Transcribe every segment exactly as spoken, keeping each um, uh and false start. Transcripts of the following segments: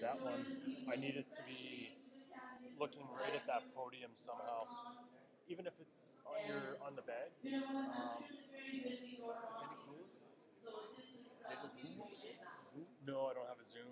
that one, I need it to be looking right at that podium somehow. Even if it's on your on the bag. Um, Can you close? There's a Zoom over there? Zoom? no, I don't have a Zoom.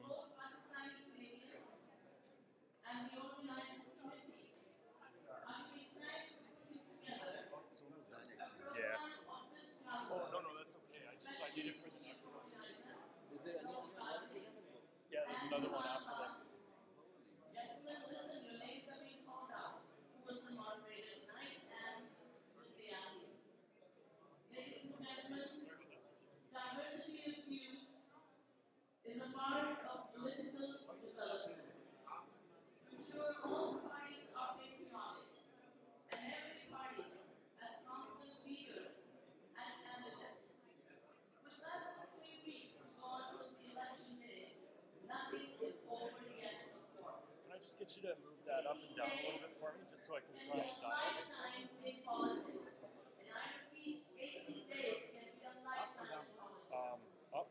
And the organizing committee are to be thanked for putting together It's almost done a actually. Yeah. program of this number. Oh, no, no, that's okay. I just I need it for the next one. Is there any other program as well? Yeah, there's another one after this. Gentlemen, listen, your names are being called out. Who was the moderator tonight and the C I C? Ladies and gentlemen, diversity of views is a part of political development. Ensure all parties are patriotic and every party has competent leaders and candidates. With less than three weeks to go until the election day, nothing is over yet, of course. Can I just get you to move that up and down a little bit for me, just so I can try Make and dial it? lifetime big politics. And I repeat, eighteen days can be a lifetime in politics. Um, up.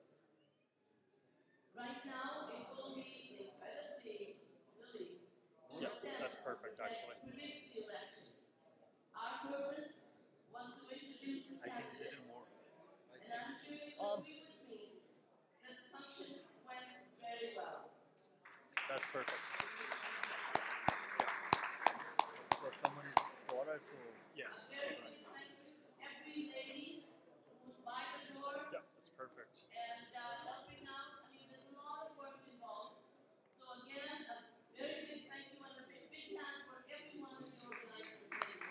Right now, it will be incredibly silly. to Yeah, attempt that's perfect, to actually. predict the election. Our purpose was to introduce the I can hit candidates. it more. And I'm sure you will Um, agree with me that the function went very well. That's perfect. So someone is taller, so Yeah. A very big thank you to every lady who's by the door Yeah, that's perfect. and uh, helping out. I mean, there's a lot of work involved. So again, a very big thank you and a big, big hand for everyone in the organizing committee.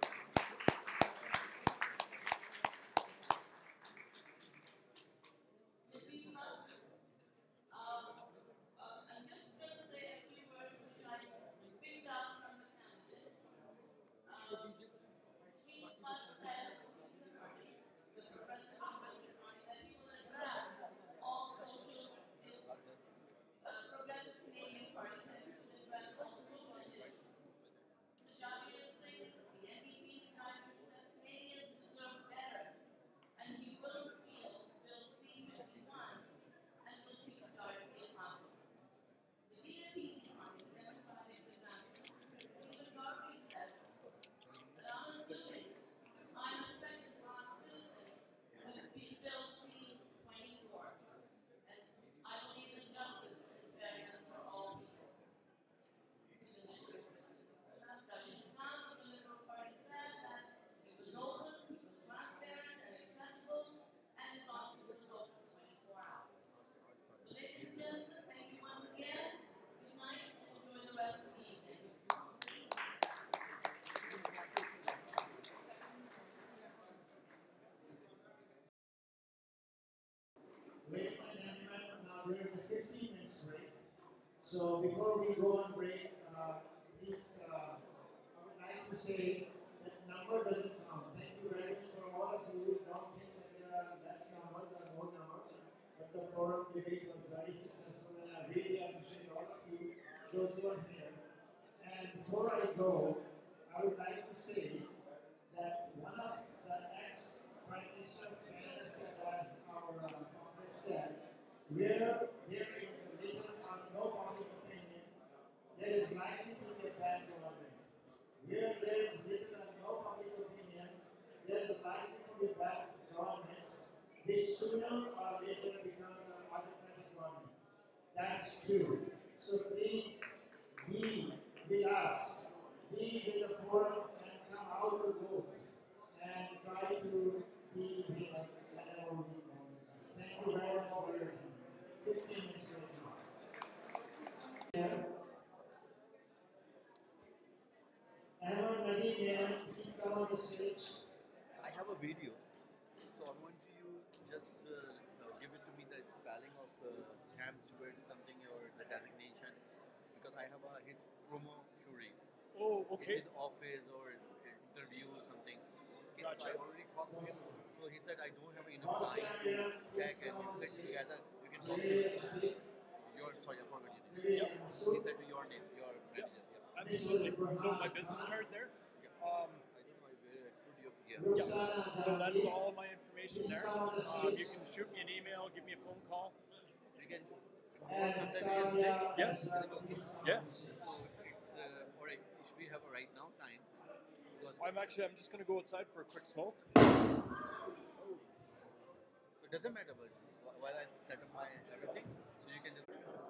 Speaking of, um, uh, I'm just going to say a few words which I picked up from the candidates. Um, Gene Clutch said recently, the president of the party, that he will address all social issues, uh, progressive Canadian party, that he will address all social issues. Sajjad Singh, the N D P's guy, said Canadians deserve better, and he will repeal Bill C fifty-one and will kickstart the economy. The D N P C party, the Democratic Advancement, Stephen Calgary said that I'm assuming I'm a second-class citizen with Bill C twenty-four, and I believe in justice and fairness for all people. Rashid Khan of the Liberal Party said that he was open, he was transparent and accessible, and his office was open twenty-four hours. So, ladies and gentlemen, thank you once again. Good night and enjoy the rest of the evening. Ladies and gentlemen, now there is a fifteen minutes break. So before we go on break, uh, please, uh, I would like to say that number doesn't count. Thank you very much for all of you. Don't think that there are less numbers or more numbers. But the forum debate was very successful, and I really appreciate all of you, those who are here. And before I go, I would like to say that one of the ex-Prime Minister of Canada said, as our uh, Congress said, where there is a little or no public opinion, there is likely to be a bad government. Where there is little or no public opinion, there is likely to be a bad government, which sooner or later becomes an autocratic government. That's true. So please be with us, be with the forum, and come out to vote, and try to be here whenever we go. Thank you very much for your attendance. fifteen minutes right now. Here. Ahmed Nadeem here, please come on the stage. I have a video. So I want you to just uh, you know, give it to me the spelling of uh, Cam Stewart something or the designation, because I have a, his promo shuri. Oh, okay. It's in office or interview or something. Okay, Gotcha. so I already called him. So he said I don't have enough time to check and sit together. You can talk to him. Your, sorry, I forgot your name. Yep. He said to your name, your manager. Yeah. Absolutely. So my business card there? Yeah. Um, I don't know where I put your, yeah. yeah. So that's all my information there. Um, you can shoot me an email, give me a phone call. You can And Sometime we can Sadia sit. Yeah. as well Okay. is on Yeah. the stage. So it's uh, alright. If we have a right now time, because I'm actually, I'm just going to go outside for a quick smoke. so it doesn't matter. But while I set up my everything, so you can just.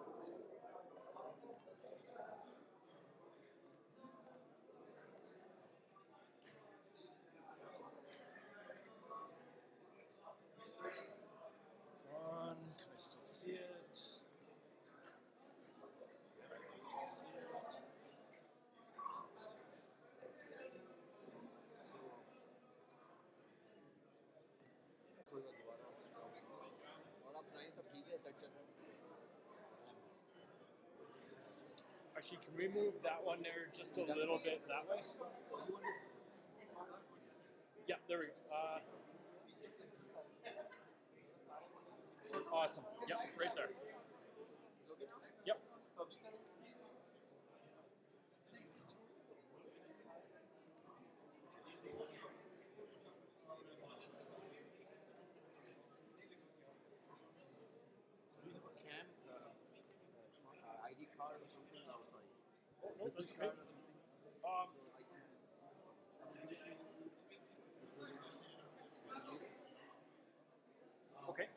It's on. Can I still see it? Yeah, I can still see it. थोड़ा दोबारा और आप सुनाइए सब ठीक है set चल रहा है Actually, can we move that one there just a little bit that way? you want this Yeah, there we go. Uh, awesome. Yep, right there. Yep. do you have a cam uh, uh, I D card or something no sorry Oh, no, that's business okay. card or something Um, so I can okay.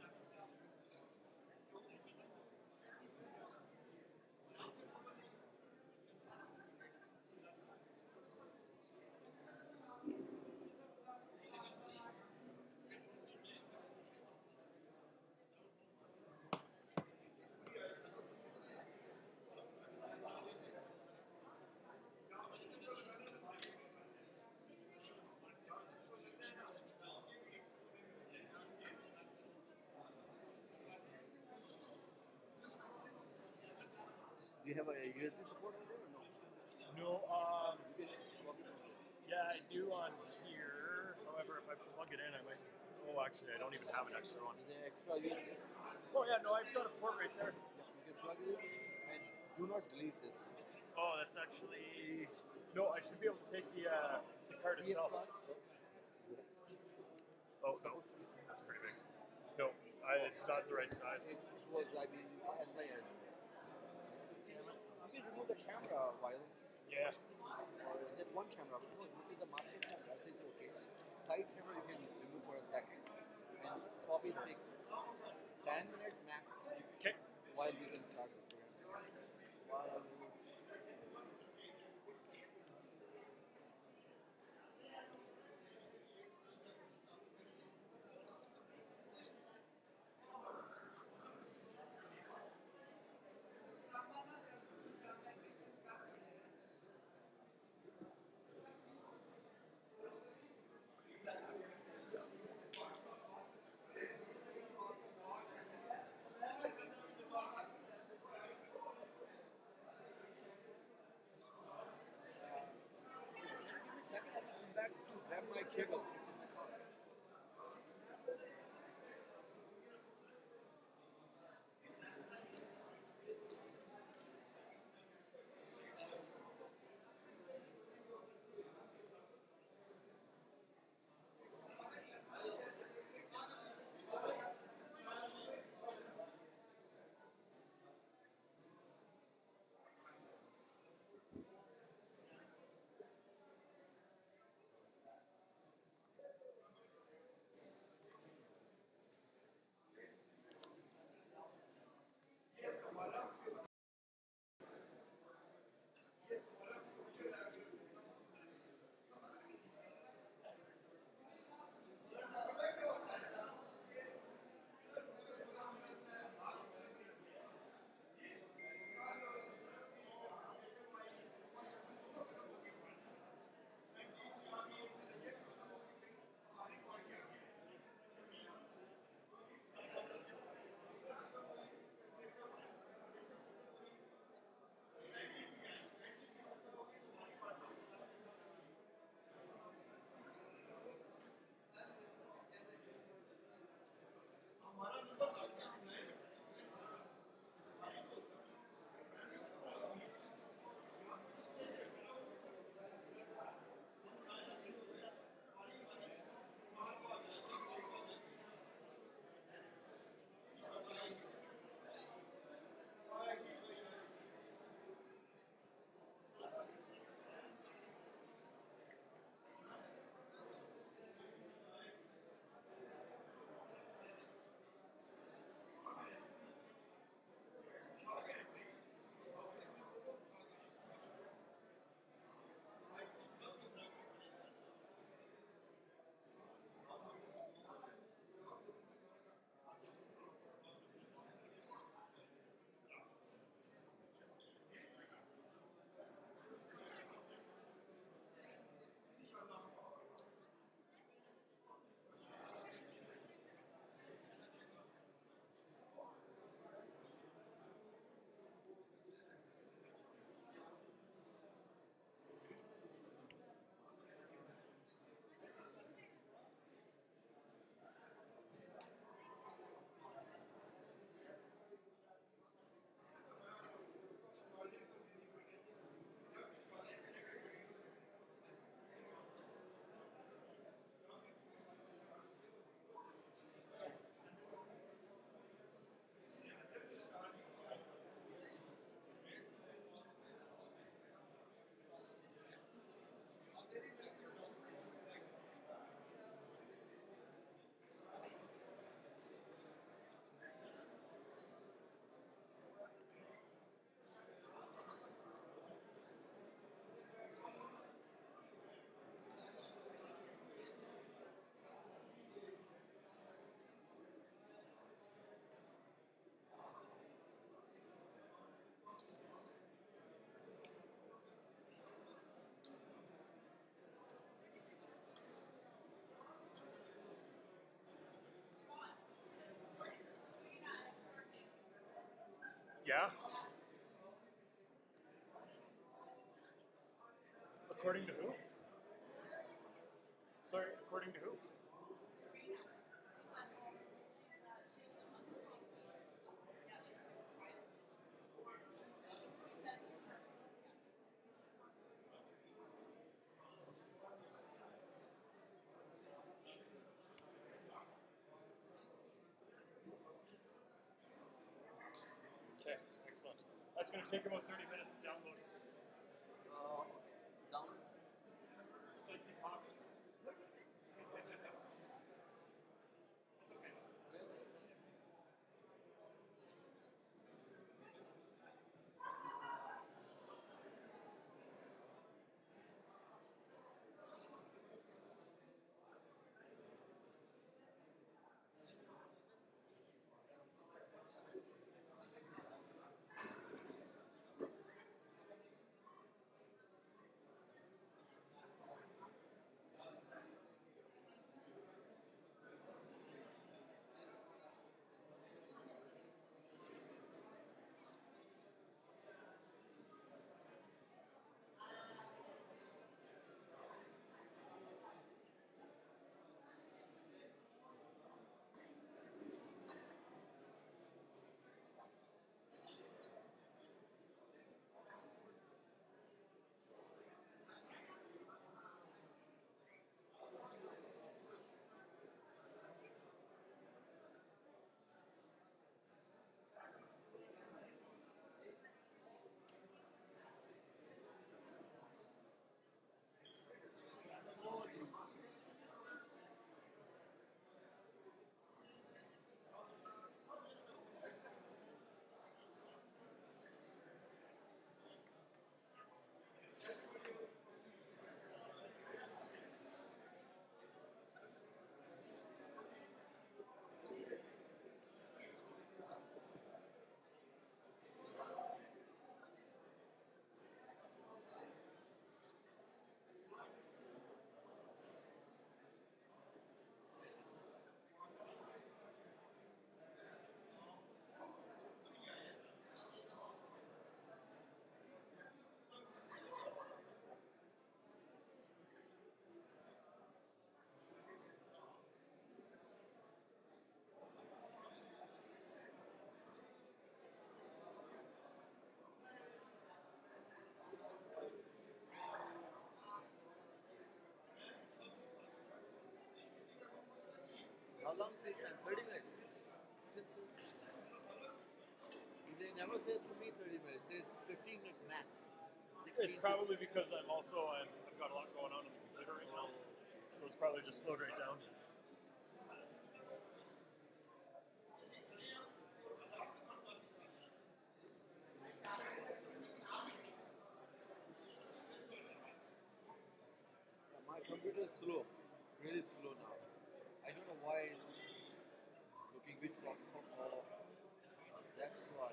do you have a U S B support over there or no No, um, you can copy from there yeah, I do on here. However, if I plug it in, I might. Oh, actually, I don't even have an extra one. is there extra U S B Oh, yeah, no, I've got a port right there. yeah you can plug this and do not delete this Oh, that's actually. No, I should be able to take the, uh, the card C F itself. card Oh, no, supposed to be that's pretty big. No, I, it's not the right size. it was I mean as by as Damn it. you can remove the camera while Yeah. or just one camera. Suppose this is a master camera, that is okay. Side camera you can remove for a second, and copies takes ten minutes max Okay. while we can start this program. While give me a second, I will come back to grab my cable. It's in my car. Yeah. According to who? Sorry, according to who? Okay, excellent. That's going to take about thirty minutes to download. Uh, down. How long says time? thirty minutes. Still says. They never says to me thirty minutes. It says fifteen minutes max. It's probably because I'm also I'm, I've got a lot going on on the computer right now, so it's probably just slowed right down. Yeah, my computer is slow. Really slow now. I don't know why it's looking which one. Oh, that's why.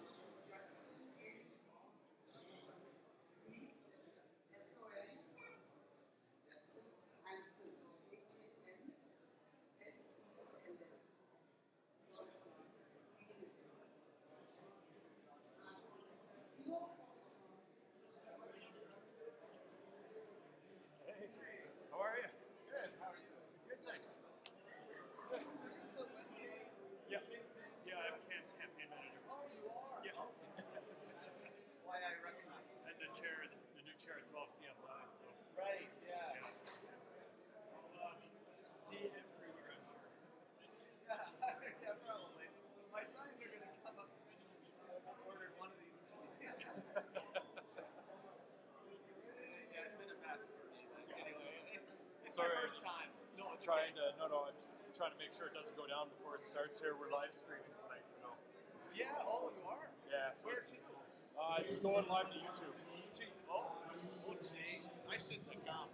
Hey, how are you? Good. How are you? Good, thanks. Good. Wednesday. Yeah, yeah, I'm Cam's campaign manager. Oh, you are. Yeah. That's why I recognize. And the chair, the, the new chair at twelve C S I. So Right. Yeah. yeah. I'll uh, see you everywhere, I'm sure. Yeah, yeah, probably. My signs are going to come up. I ordered one of these two. yeah, it's been a mess for me. But anyway, it's, it's Sorry, my I first just- time. No, it's trying okay. to no no I'm just trying to make sure it doesn't go down before it starts here. We're live streaming tonight, so Yeah, oh, you are? yeah. So Where it's, to? uh, it's going live to YouTube. To, oh, oh, jeez. I shouldn't have come.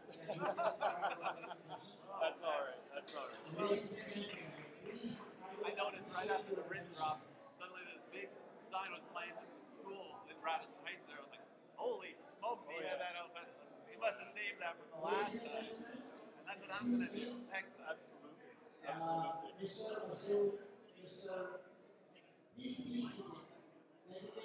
That's all right. That's all right. I noticed right after the rid drop, suddenly this big sign was planted in the school in Radisson Heights there. I was like, holy smokes, he Oh, had yeah. that out. He must have saved that from the last time. And that's what I'm going to do next time. Absolutely. Uh, Absolutely. Mister Azul, Mister These these that you can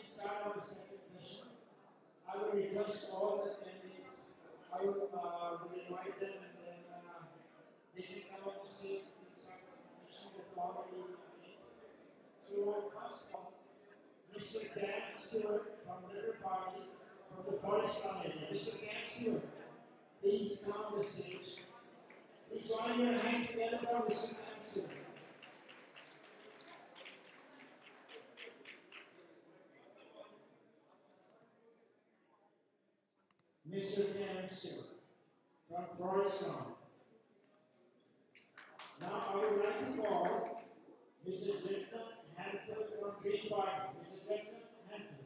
request all the candidates, I will, uh, will invite them and then uh, they can come up and say the session that's already made. So first of all, Mister Dan Stewart from River Party from the Forest Lawn area. Mister Dan Stewart, please come on the stage. Please join your hand together for Mister Dan Stewart. Mister Dan Stewart from Forest Lawn. Now I would like to call Mister Jensen Hansen from Green Party. Mister Jensen Hansen.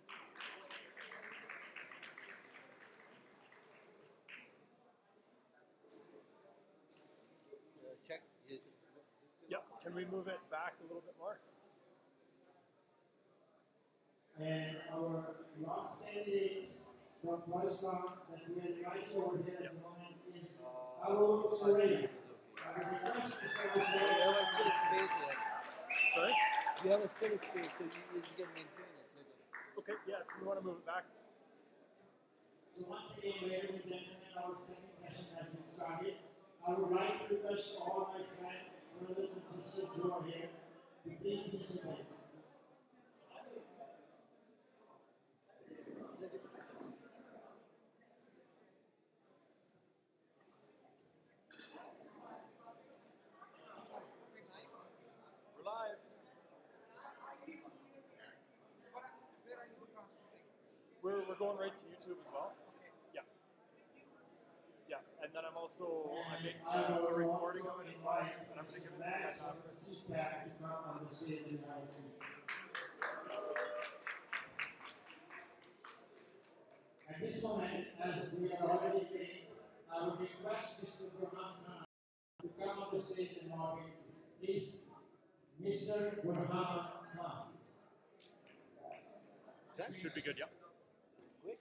Uh, check. Yes. Yep. Can we move it back a little bit more? And our last candidate from Forest Lawn that we are inviting over here at the moment is Abu Suray. I would request Mister Abu You Suray. have a still space here. Sorry? You have a still space, so you, you can maintain it. Better. Okay, yeah, if we want to move it back. So once again, ladies and gentlemen, our second session has been started. I would like to request all my friends, brothers and sisters who are here to please be seated. We're live. Where are you transmitting? We're, we're going right to YouTube as well. Okay. Yeah. Yeah, and then I'm also I'm making I a, a will recording also of it as well, invite and I'm going to give it to you Max guys from after. the C PAC to come on the stage and have a seat. At this moment, as we are already finished, I would request Mister Burhan Khan to come on the stage and moderate this. Please, Mister Burhan Khan. Done? Should be good, yeah. It's quick.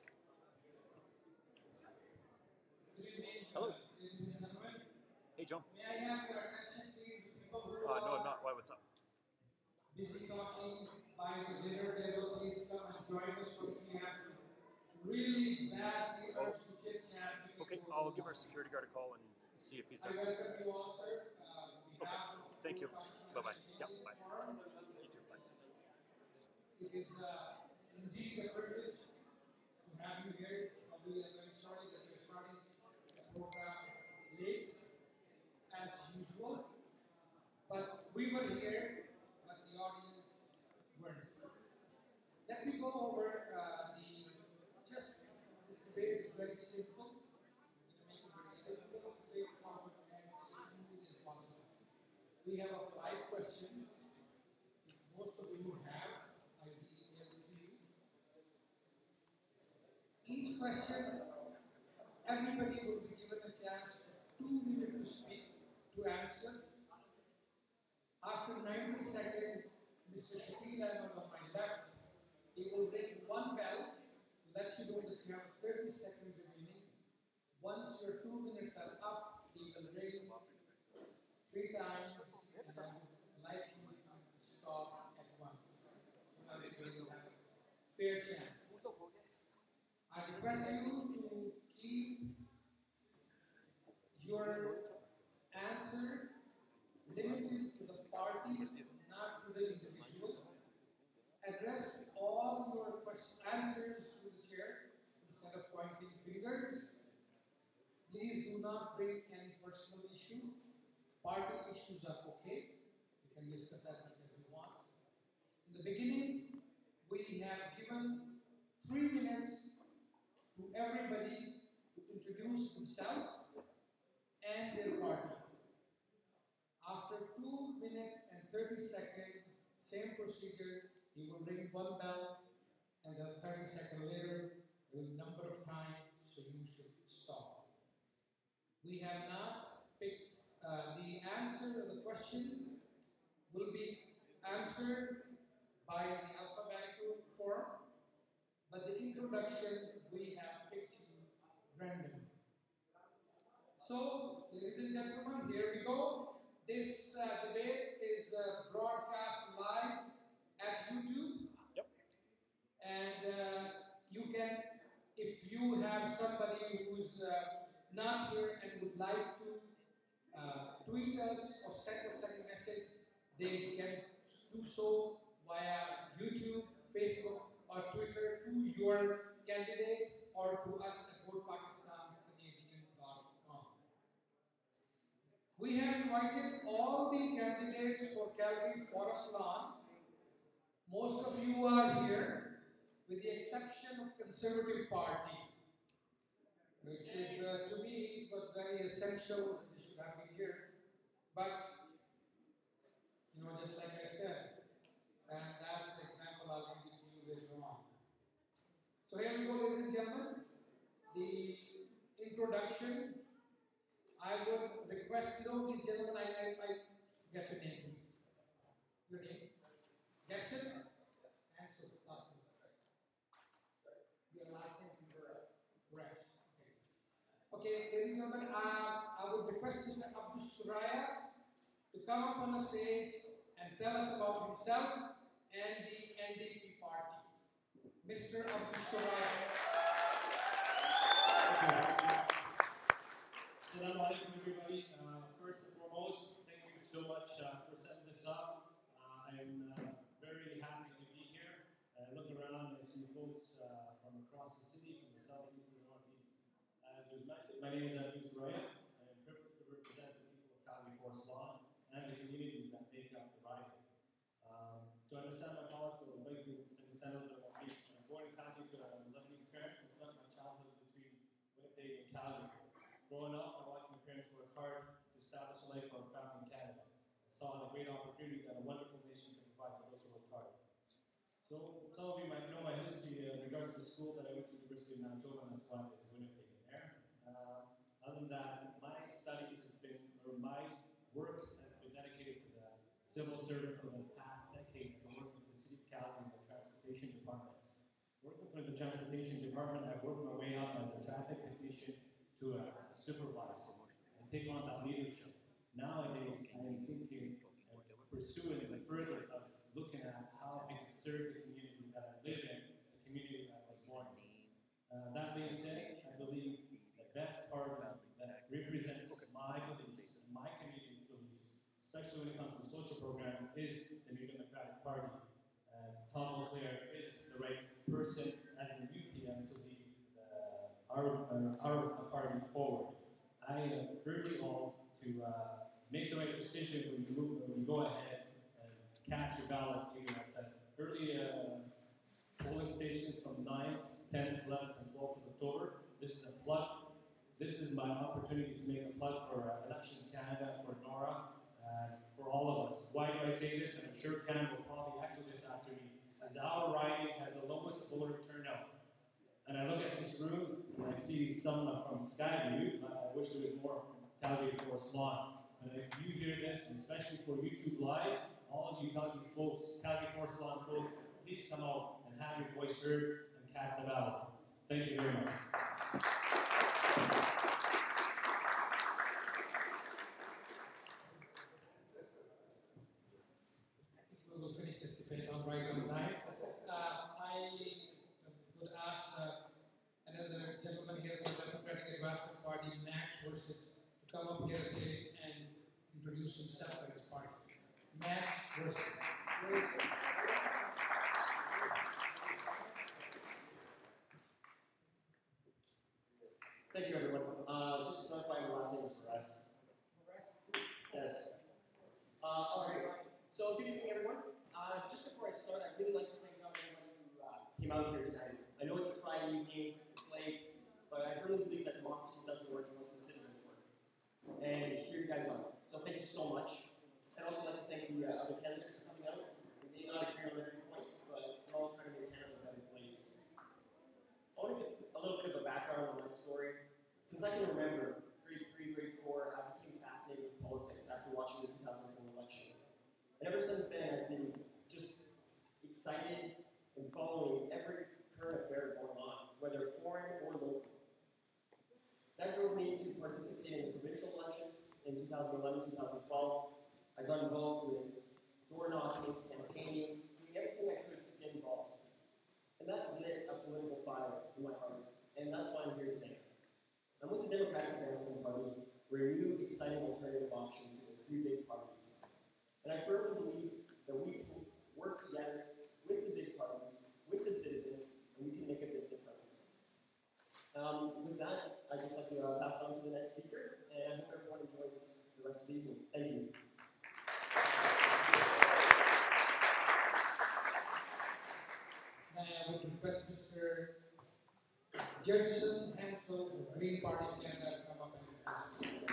Good evening, Hello. uh, ladies and gentlemen. Hey, John. May I have your attention, please, people who Uh, no, are I'm not. Why, what's up? busy talking by the dinner table, please come and join us. So if you have really badly Oh. urge to chit chat, you can Okay, go I'll to give the our security guard a call and see if he's I there. welcome you all, sir. Uh, on Okay, behalf of thank you. Pakistani Bye-bye. Yeah, Canadian bye. Forum, You too, bye. it is uh, indeed a privilege to have you here. We are very sorry that we're starting the program late, as usual. But we were here, but the audience weren't. Let me go over uh, the, just, this debate is very simple. We're going to make it very simple, straightforward, and as smooth as possible. We have a five questions. Most of you have, I will email it to you. Each question, everybody will be given a chance for two minutes to speak, to answer. After ninety seconds, Mister Shakil Ahmed on my left, he will ring one bell to let you know that you have thirty seconds remaining. Once your two minutes are up, he will ring three times, and I would like you to stop at once, so that everybody will have a fair chance. I request you to keep your answer limited to the party, not to the individual. Address all your question answers to the chair instead of pointing fingers. Please do not bring any personal issue. Party issues are okay. You can discuss as much as you want. In the beginning, we have given three minutes to everybody to introduce himself and their party. After two minutes and thirty seconds, same procedure, he will ring one bell, and then thirty seconds later, the number of times, so you should stop. We have not picked uh, the answer to the questions will be answered by the alphabetical form, but the introduction we have picked randomly. So, ladies and gentlemen, here we go. This uh, debate is uh, broadcast live at YouTube. Yep. And uh, you can, if not here and would like to uh, tweet us or send us a message, they can do so via YouTube, Facebook, or Twitter to your candidate or to us at vote pakistan canadian dot com. We have invited all the candidates for Calgary Forest Lawn. Most of you are here, with the exception of Conservative Party, which is, uh, to me, it was very essential that you should have been here. But, you know, just like I said, and that example I'll give it to you later on. So here we go, ladies and gentlemen. The introduction. I would request, you know, these gentlemen, I, I, I forget your name, please. Your name? Jackson? Ansel, last name. Your last name is Burris. Burris. Okay. Okay, ladies and gentlemen, uh, I would request Mister Abdul Suraya to come up on the stage and tell us about himself and the N D P party. Mister Abdul Suraya. Assalamu alaikum, everybody. Uh, first and foremost, thank you so much uh, for setting this up. Uh, I'm uh, very happy to be here. I look around and I see folks uh, from across the city, from the southeast and the northeast. As was mentioned, my name is Abdul Suraya. I am privileged to represent the people of Calgary Forest Lawn and the communities that make up the riding. Um, to understand my politics, I would like to understand a little bit about me. I was born in Calgary to uh, Lebanese parents and spent my childhood between Winnipeg and Calgary. Growing up, I watched my parents work hard to establish a life for our family in Canada. I saw the great opportunity that a wonderful nation can provide to those who work hard. So, some of you might know my history uh, in regards to school that I went to the University of Manitoba, and that's why there's Winnipeg in there. Uh, other than that, my studies has been, or my work has been dedicated to the civil servant for the past decade. I've been working with the City of Calgary in the Transportation Department. Working for the Transportation Department, I've worked my way up as a traffic technician to a supervisor and take on that leadership. Nowadays, I am thinking and pursuing the further of looking at how I can serve the community that I live in, the community that I was born in. Uh, that being said, I believe the best party that represents my beliefs, my community's beliefs, especially when it comes to social programs, is the New Democratic Party. And Tom Leclerc is the right person as the new P M to lead Our, uh, our party forward. I uh, urge you all to uh, make the right decision when you, move, when you go ahead and cast your ballot either at the early uh, polling stations from ninth, tenth, eleventh, and twelfth of October. This is a plug. This is my opportunity to make a plug for uh, Elections Canada, for Nora, uh, for all of us. Why do I say this? And I'm sure Cam will probably echo this after me. As our riding has the lowest voter turnout. And I look at this room, and I see some from Skyview. Uh, I wish there was more from Calgary Forest Lawn. And if you hear this, and especially for YouTube Live, all of you Calgary folks, Calgary Forest Lawn folks, please come out and have your voice heard and cast a ballot. Thank you very much. We will finish this debate on right on time. Uh, I would ask uh, another gentleman here from the Democratic Advancement Party, Max Versus, to come up here say, and introduce himself and his party. Max Versus. Thank you, everyone. Uh, just to clarify, my last name is Perez. Yes. Uh, all right. So, good evening, everyone. Uh, just before I start, I'd really like to thank everyone who uh, came out here tonight. I know it's a Friday evening, it's late, but I firmly believe that democracy doesn't work unless the citizens work. And here you guys are. So thank you so much. I'd also like to thank the uh, other candidates for coming out. We may not agree on every point, but we're all trying to make Canada a better place. I want to give a little bit of a background on my story. Since I can remember, grade three, grade four, I became fascinated with politics after watching the two thousand four election. And ever since then, I've been just excited and following every current affair going on, whether foreign or local. That drove me to participate in the provincial elections in two thousand eleven, two thousand twelve. I got involved with door knocking, campaigning, doing everything I could to get involved. And that lit a political fire in my heart, and that's why I'm here today. I And with the Democratic Advancement Party, we're a new, exciting alternative option to the three big parties. And I firmly believe that we can work together with the big parties, with the citizens, and we can make a big difference. Um, with that, I'd just like to uh, pass it on to the next speaker, and I hope everyone enjoys the rest of the evening. Thank you. Now I would request Mister Jefferson Hansel from the Green Party of Canada to come up and present.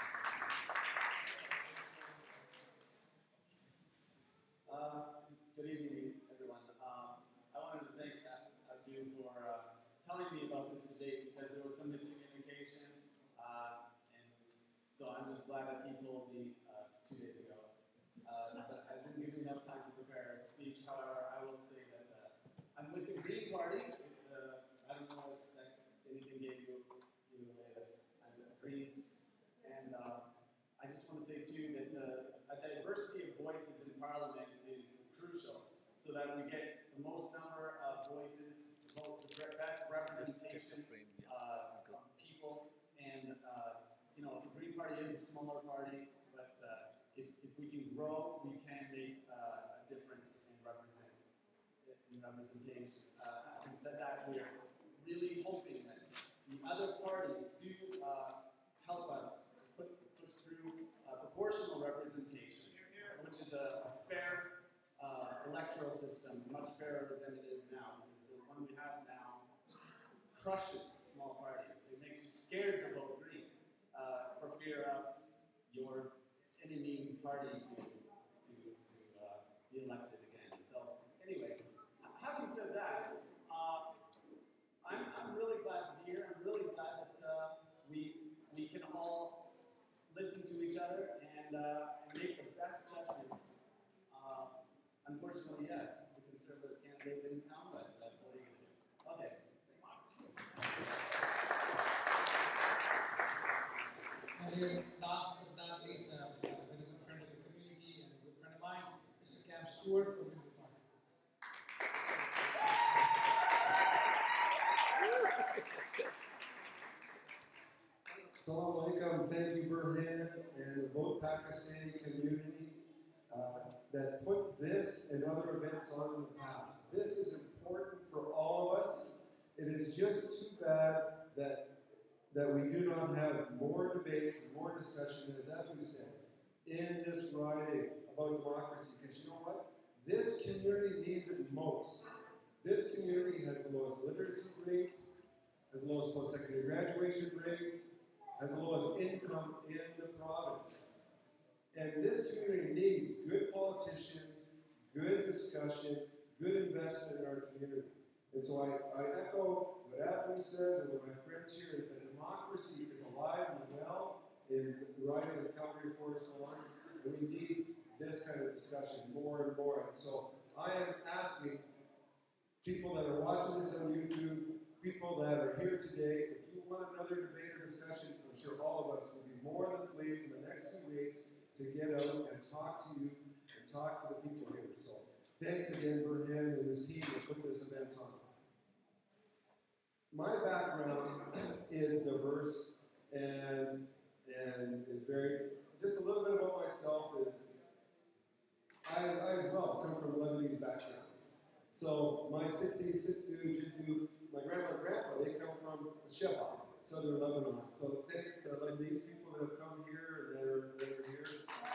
Uh, good evening, everyone. Um, I wanted to thank uh, you for uh, telling me about this debate because there was some miscommunication, uh, and so I'm just glad that he told me uh, two days ago. Uh, I didn't give me enough time to prepare a speech. However, I will say that uh, I'm with the Green Party. Uh, I don't know if that anything gave you, you away that I'm with the Greens, and uh, I just want to say too that uh, a diversity of voices in Parliament is crucial, so that we get the most number of voices, vote the best representation uh, of people, and uh, you know the Green Party is a smaller party, but uh, if, if we can grow, we can make uh, a difference in represent in representation. Uh, having said that, we're really hoping that the other parties do uh, help us put, push through uh, proportional representation, which is a, a fair uh, electoral system, much fairer than it is now, because the one we have now crushes small parties. It makes you scared to vote Green uh, for fear of your any means party to, to, to uh, be elected again. So anyway, having said that, uh, I'm, I'm really glad to be here. I'm really glad that uh, we, we can all listen to each other and, uh, and make the best judgment. Uh, unfortunately, yeah, the Conservative candidate didn't come, but uh, what are you going to do? Okay. And then last but not least, uh, a very good friend of the community and a good friend of mine, Mister Cam Stewart from the Party. Assalamu alaikum, thank you, Burhan, and the both Pakistani community uh, that put this and other events on in the past. This is important for all of us. It is just too bad that that we do not have more debates, more discussion, as Evan said, in this riding about democracy. Because you know what? This community needs it most. This community has the lowest literacy rate, has the lowest post-secondary graduation rate, has the lowest income in the province. And this community needs good politicians, good discussion, good investment in our community. And so I, I echo what Abby says and what my friends here is that democracy is alive and well in the riding of the Calgary Forest Line, and we need this kind of discussion more and more. And so I am asking people that are watching this on YouTube, people that are here today, if you want another debate or discussion, I'm sure all of us will be more than pleased in the next two weeks to get out and talk to you and talk to the people here. So thanks again, Burhan, and this team that put this event on. My background is diverse and and is very, just a little bit about myself is, I, I as well come from Lebanese backgrounds. So my Siti, Sittu, Jiddu, my grandma and grandpa, they come from Sheba, southern Lebanon. So thanks to Lebanese people that have come here and that are, that are here.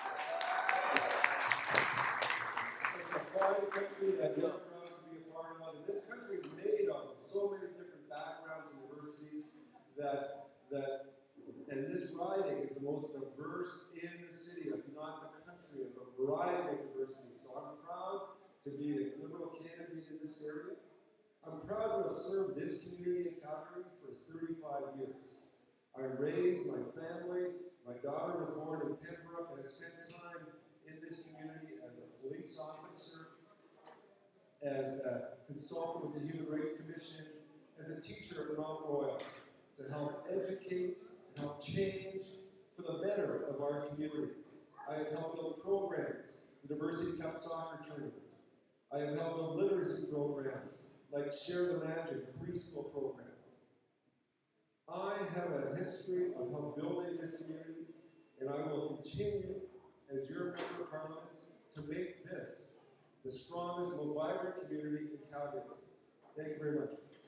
It's a fine country that we're proud to be a part of. And this country is made of so many different backgrounds and diversities that, that and this riding is the most diverse in the city, if not the country, of a variety of diversity. So I'm proud to be a Liberal candidate in this area. I'm proud to have served this community in Calgary for thirty-five years. I raised my family. My daughter was born in Pembroke, and I spent time in this community as a police officer, as a consultant with the Human Rights Commission, as a teacher at Mount Royal, to help educate and help change for the better of our community. I have helped build programs, the Diversity Cup soccer tournament. I have helped build literacy programs like Share the Magic, the preschool program. I have a history of help building this community, and I will continue, as your member of parliament, to make this the strongest, most vibrant community in Calgary. Thank you very much.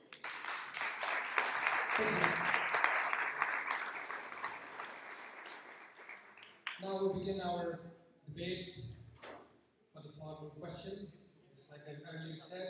Thank you. Now we begin our debate for the following questions. Just like I earlier said,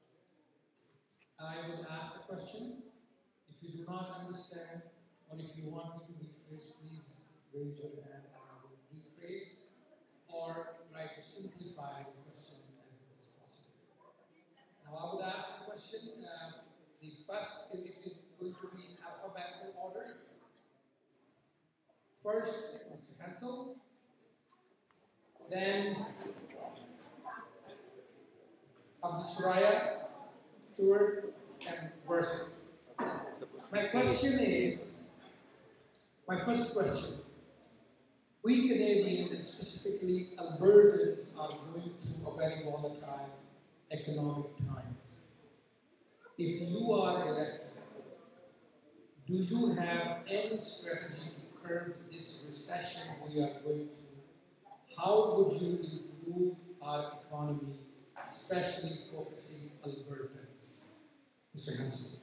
I would ask a question. If you do not understand, or if you want me to rephrase, please raise your hand and I will rephrase, or try to simplify the question as much as possible. Now I would ask the question, uh, the first it is going to be in alphabetical order. First, Mister Hansel, then Abdul Suraya, Stewart, and Versus. My question is, my first question, we Canadians and specifically Albertans are going through a very volatile economic times. If you are elected, do you have any strategy to curb this recession we are going through? How would you improve our economy, especially focusing Albertans? Mister Hanson.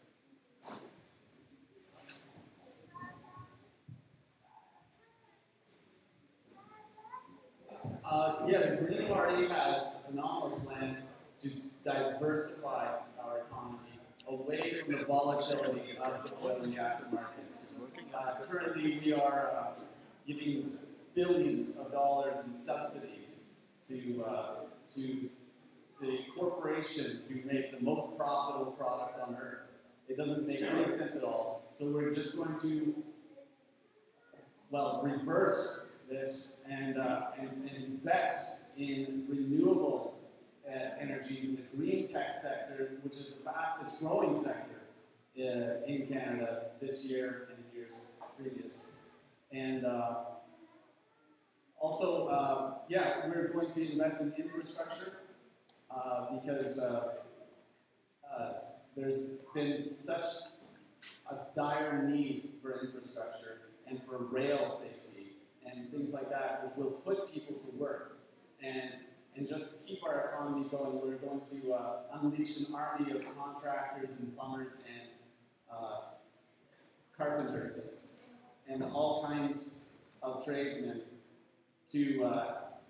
Uh, yeah, the Green Party has a phenomenal plan to diversify our economy away from the volatility of the oil and gas markets. Uh, currently, we are uh, giving billions of dollars in subsidies to uh, to the corporations who make the most profitable product on earth. It doesn't make any sense at all. So we're just going to, well, reverse this and, uh, and, and invest in renewable uh, energies in the green tech sector, which is the fastest growing sector uh, in Canada this year and years previous. And uh, also, uh, yeah, we're going to invest in infrastructure uh, because uh, uh, there's been such a dire need for infrastructure and for rail safety and things like that, which will put people to work. And, and just to keep our economy going, we're going to uh, unleash an army of contractors and plumbers and uh, carpenters and all kinds of tradesmen to, uh,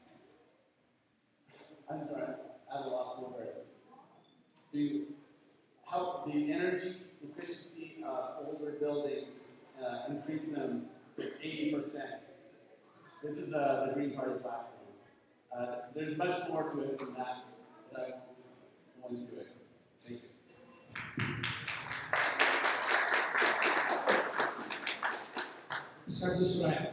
I'm sorry, I have lost my word, to help the energy efficiency of older buildings, uh, increase them to eighty percent. This is uh, the Green Party platform. Uh, there's much more to it than that, but I won't go into it. Thank you. Mister Abdul Suraya.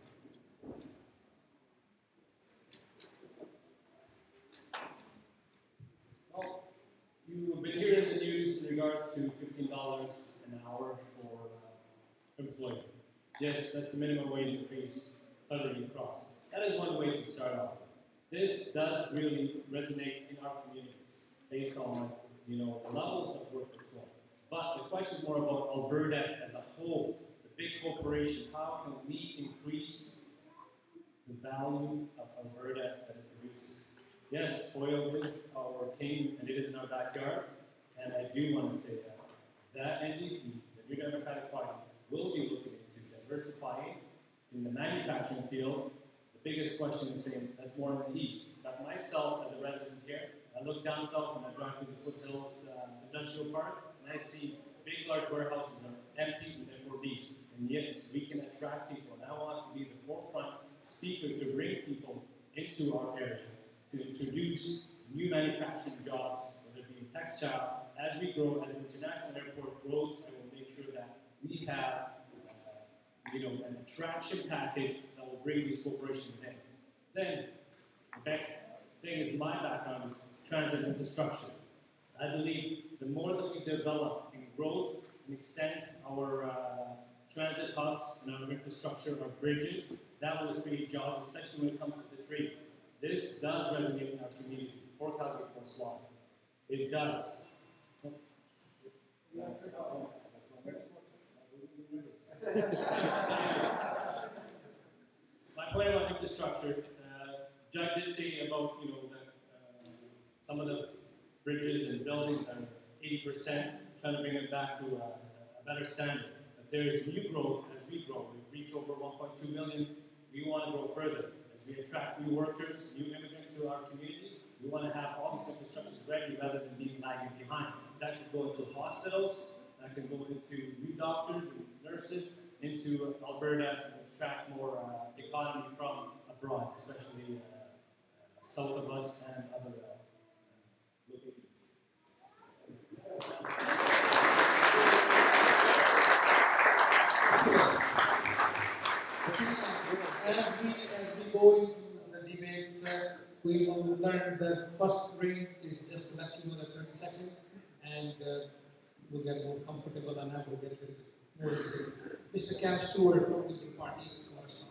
Well, you've been hearing the news in regards to fifteen dollars an hour for uh, employment. Yes, that's the minimum wage increase federally across. That is one way to start off. This does really resonate in our communities based on, you know, the levels of work that's going. But the question is more about Alberta as a whole, the big corporation. How can we increase the value of Alberta that it produces? Yes, oil is our king, and it is in our backyard. And I do want to say that that N D P, the New Democratic Party, will be looking into diversifying in the manufacturing field. The biggest question is saying that's more in the east. But myself, as a resident here, I look down south and I drive through the Foothills uh, Industrial Park, and I see big, large warehouses are empty and therefore leased. And yes, we can attract people. And I want to be the forefront speaker to bring people into our area, to introduce new manufacturing jobs, whether it be in textile. As we grow, as the international airport grows, I will make sure that we have uh, you know, an attraction package that will bring these corporations in. Then, the next thing is my background is transit infrastructure. I believe the more that we develop in growth and extend our uh, transit hubs and our infrastructure, our bridges, that will create jobs, especially when it comes to the trades. This does resonate in our community, for Calgary, for Swan. It does. My point about infrastructure, uh, Judd did say about, you know, that uh, some of the bridges and buildings are eighty percent, trying to bring it back to a, a better standard. But there is new growth as we grow. We've reached over one point two million. We want to grow further. As we attract new workers, new immigrants to our communities, we want to have all these infrastructures ready rather than being lagging behind. That could go into hospitals, that can go into new doctors and nurses, into Alberta, and attract more uh, economy from abroad, especially uh, south of us and other uh, locations. As we, as we go into the debates, uh, we will learn that first ring is just to let you know the thirty second, and uh, we'll get more comfortable and I will get to more easy. Mister Cam Stewart from the Green Party for us.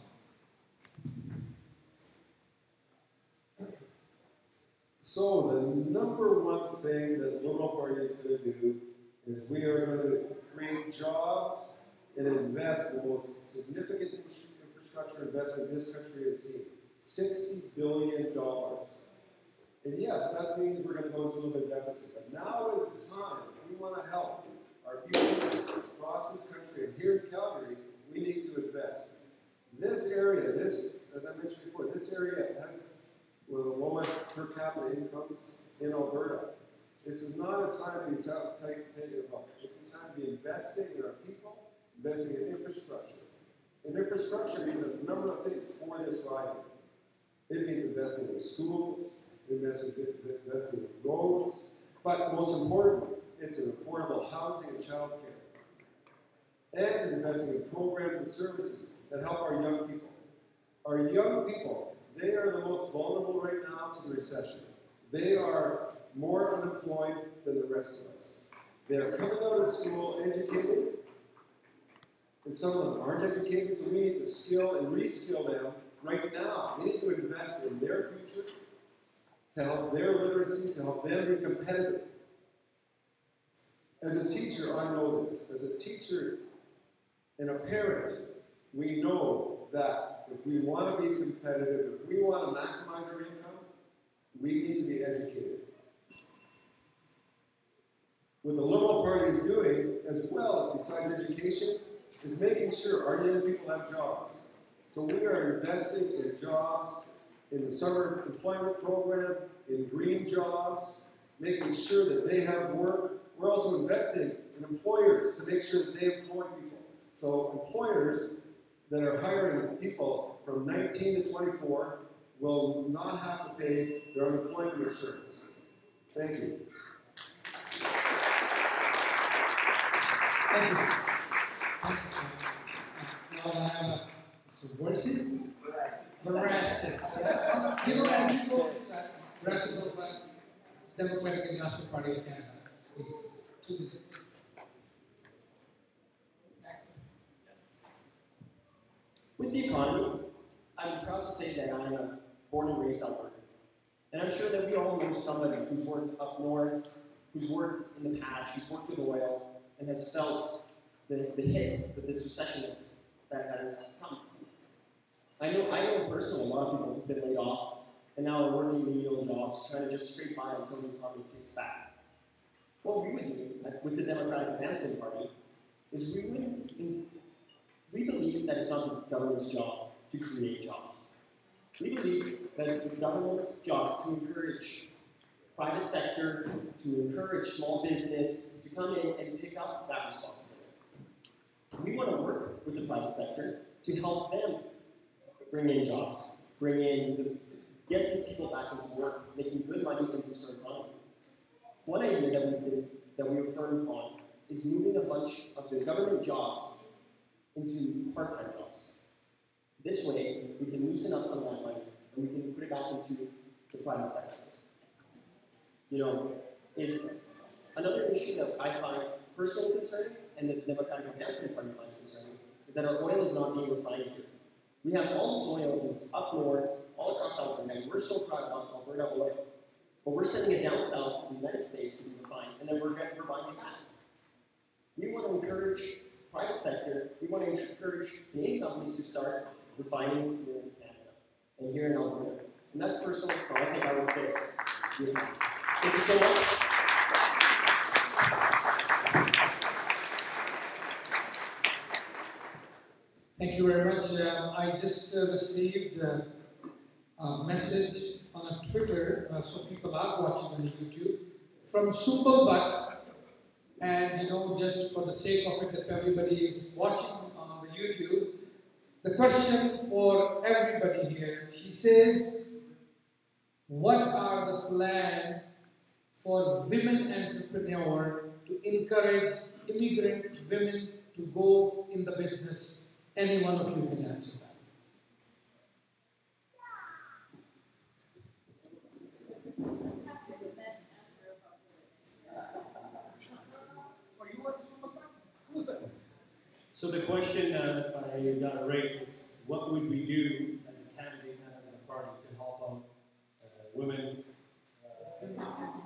So the number one thing that the Liberal Party is going to do is we are going to create jobs and invest in the most significant infrastructure investment this country has seen. sixty billion dollars. And yes, that means we're going to go into a little bit of deficit. But now is the time, if we want to help our people across this country, and here in Calgary, we need to invest. This area, this, as I mentioned before, this area has one of the lowest per capita incomes in Alberta. This is not a time to be taking it about. It's a time to be investing in our people, investing in infrastructure. And infrastructure means a number of things for this riding. It means investing in schools, investing, investing in roads, but most importantly, it's in affordable housing and child care. And it's investing in programs and services that help our young people. Our young people, they are the most vulnerable right now to the recession. They are more unemployed than the rest of us. They are coming out of school educated, and some of them aren't educated, so we need to skill and reskill them right now. We need to invest in their future, to help their literacy, to help them be competitive. As a teacher, I know this. As a teacher and a parent, we know that if we want to be competitive, if we want to maximize our income, we need to be educated. What the Liberal Party is doing, as well as besides education, is making sure our young people have jobs. So we are investing in jobs, in the summer employment program, in green jobs, making sure that they have work. We're also investing in employers to make sure that they employ people. So employers that are hiring people from nineteen to twenty-four will not have to pay their unemployment insurance. Thank you. Thank you. Now I have Versus? Versus. You know, as you go to that Versus of the Democratic and National Party of Canada, it's two minutes. With the economy, I'm proud to say that I'm a born and raised Albertan. And I'm sure that we all know somebody who's worked up north, who's worked in the patch, who's worked with oil, and has felt the, the hit that this recession is, that has come. I know, I know personally a lot of people who've been laid off and now are working menial jobs, trying to just scrape by until the economy kicks back. What we would do with the Democratic Advancement Party is we would, we believe that it's not the government's job to create jobs. We believe that it's the government's job to encourage private sector, to encourage small business to come in and pick up that responsibility. We want to work with the private sector to help them bring in jobs, bring in, the, get these people back into work, making good money and boost our economy. One idea that we've been, that we were firm on is moving a bunch of the government jobs into part-time jobs. This way, we can loosen up some of that money and we can put it back into the private sector. You know, it's another issue that I find personally concerning and that the Democratic Advancement Party finds concerning is that our oil is not being refined here. We have all this oil up north, all across Alberta, and we're so proud of Alberta oil. But we're sending it down south to the United States to be refined, and then we're, we're buying it back. We want to encourage private sector, we want to encourage Canadian companies to start refining here in Canada and here in Alberta. And that's personally how I think I would fix. Thank you so much. Thank you very much. Uh, I just uh, received uh, a message on Twitter, uh, so people are watching on YouTube, from Subal Bhatt. And you know, just for the sake of it, that everybody is watching on the YouTube, the question for everybody here, she says, what are the plans for women entrepreneurs to encourage immigrant women to go in the business? Any one of you can answer that. So the question, uh, if I got it right, is what would we do as a candidate and as a party to help out uh, women, uh,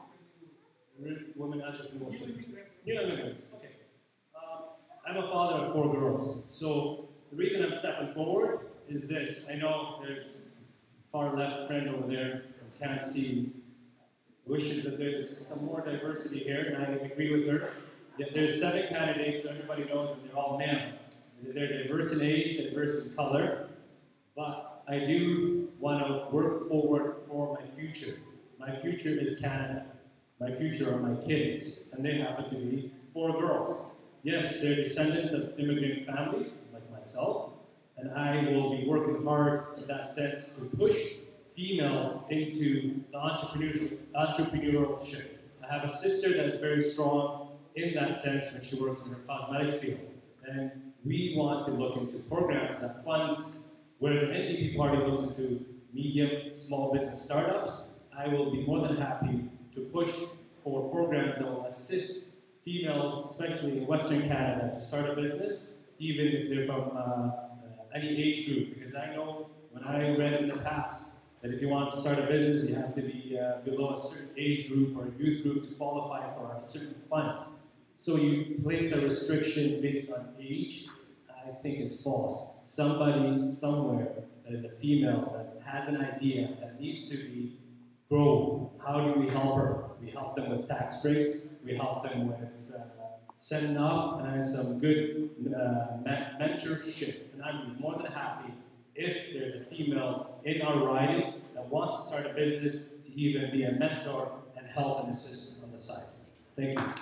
women entrepreneurship? New immigrants. Okay. Um, I'm a father of four girls, so the reason I'm stepping forward is this. I know there's a far left friend over there who can't see, wishes that there's some more diversity here, and I agree with her. Yet there's seven candidates, so everybody knows that they're all male. They're diverse in age, diverse in color, but I do want to work forward for my future. My future is Canada. My future are my kids, and they happen to be four girls. Yes, they're descendants of immigrant families, like myself, and I will be working hard in that sense to push females into the entrepreneurship. entrepreneurship. I have a sister that is very strong in that sense when she works in her cosmetic field. And we want to look into programs that funds where the N D P party looks into medium, small business startups. I will be more than happy to push for programs that will assist females, especially in Western Canada, to start a business, even if they're from uh, uh, any age group. Because I know when I read in the past that if you want to start a business, you have to be uh, below a certain age group or youth group to qualify for a certain fund. So you place a restriction based on age. I think it's false. Somebody somewhere that is a female that has an idea that needs to be grown. How do we help her? We help them with tax breaks. We help them with uh, setting up and some good uh, mentorship. And I'd be more than happy if there's a female in our riding that wants to start a business to even be a mentor and help and assist on the side. Thank you.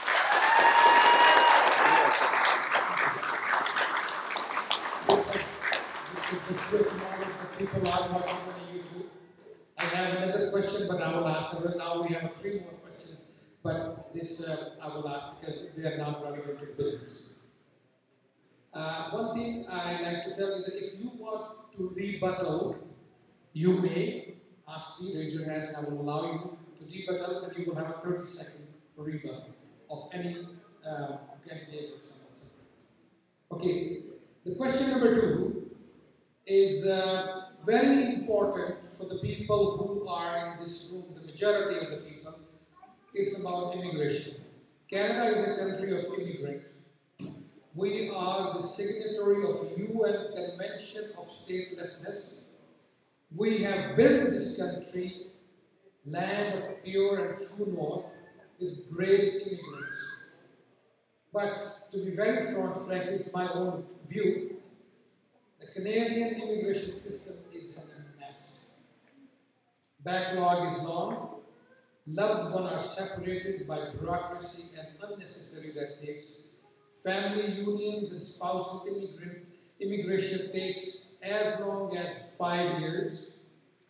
People are watching on YouTube. I have another question, but I will ask her. Now we have three more questions, but this uh, I will ask because they are not relevant to the business. Uh, one thing I like to tell you that if you want to rebuttal, you may ask me, raise your hand, and I will allow you to rebuttal, and you will have thirty seconds for rebuttal of any uh, candidate or something. Okay, the question number two is uh, very important for the people who are in this room, the majority of the people. It's about immigration. Canada is a country of immigrants. We are the signatory of U N Convention of Statelessness. We have built this country, land of pure and true north, with great immigrants. But to be very frank, frankly, it's my own view. The Canadian immigration system is in a mess. Backlog is long. Loved ones are separated by bureaucracy and unnecessary red tapes. Family unions and spousal immigrant, immigration takes as long as five years.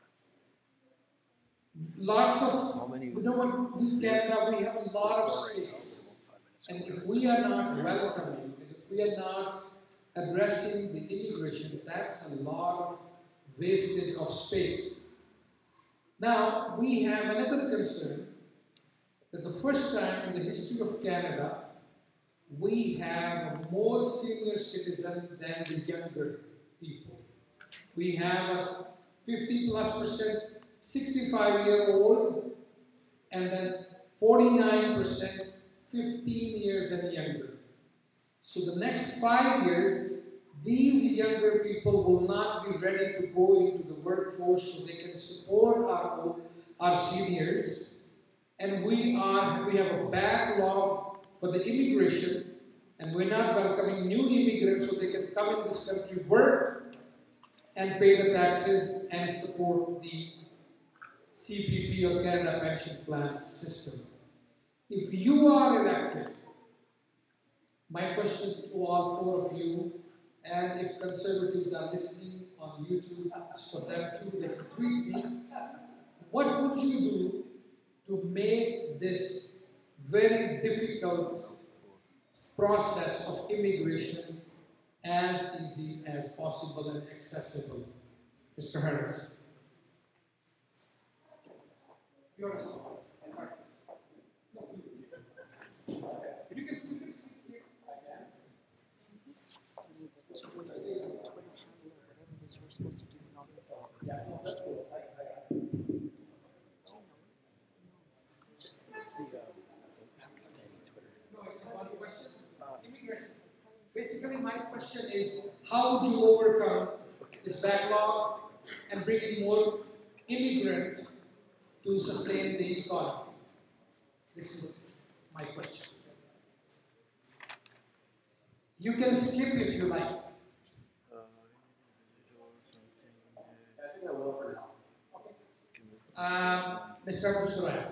Lots of, you know what, we Canada, we have a lot of states. And if we are not welcoming, and if we are not addressing the immigration, that's a lot of wastage of space. Now, we have another concern that the first time in the history of Canada, we have more senior citizens than the younger people. We have a fifty plus percent sixty-five year old, and then forty-nine percent fifteen years and younger. So the next five years, these younger people will not be ready to go into the workforce so they can support our, our seniors. And we are we have a backlog for the immigration, and we're not welcoming new immigrants so they can come in this country, work, and pay the taxes and support the C P P or Canada Pension Plan system. If you are elected, my question to all four of you, and if conservatives are listening on YouTube, for them too, they can tweet me, what would you do to make this very difficult process of immigration as easy as possible and accessible? Mister Harris. Your response. No, you can, you can speak here. Yeah, that's cool. It's the uh, Pakistani Twitter. No, it's about questions. Immigration. Basically, my question is, how would you overcome this backlog and bring in more immigrants to sustain the economy? This is my question. You can skip if you like. I think I will for now. Okay. Um, Mister Busra.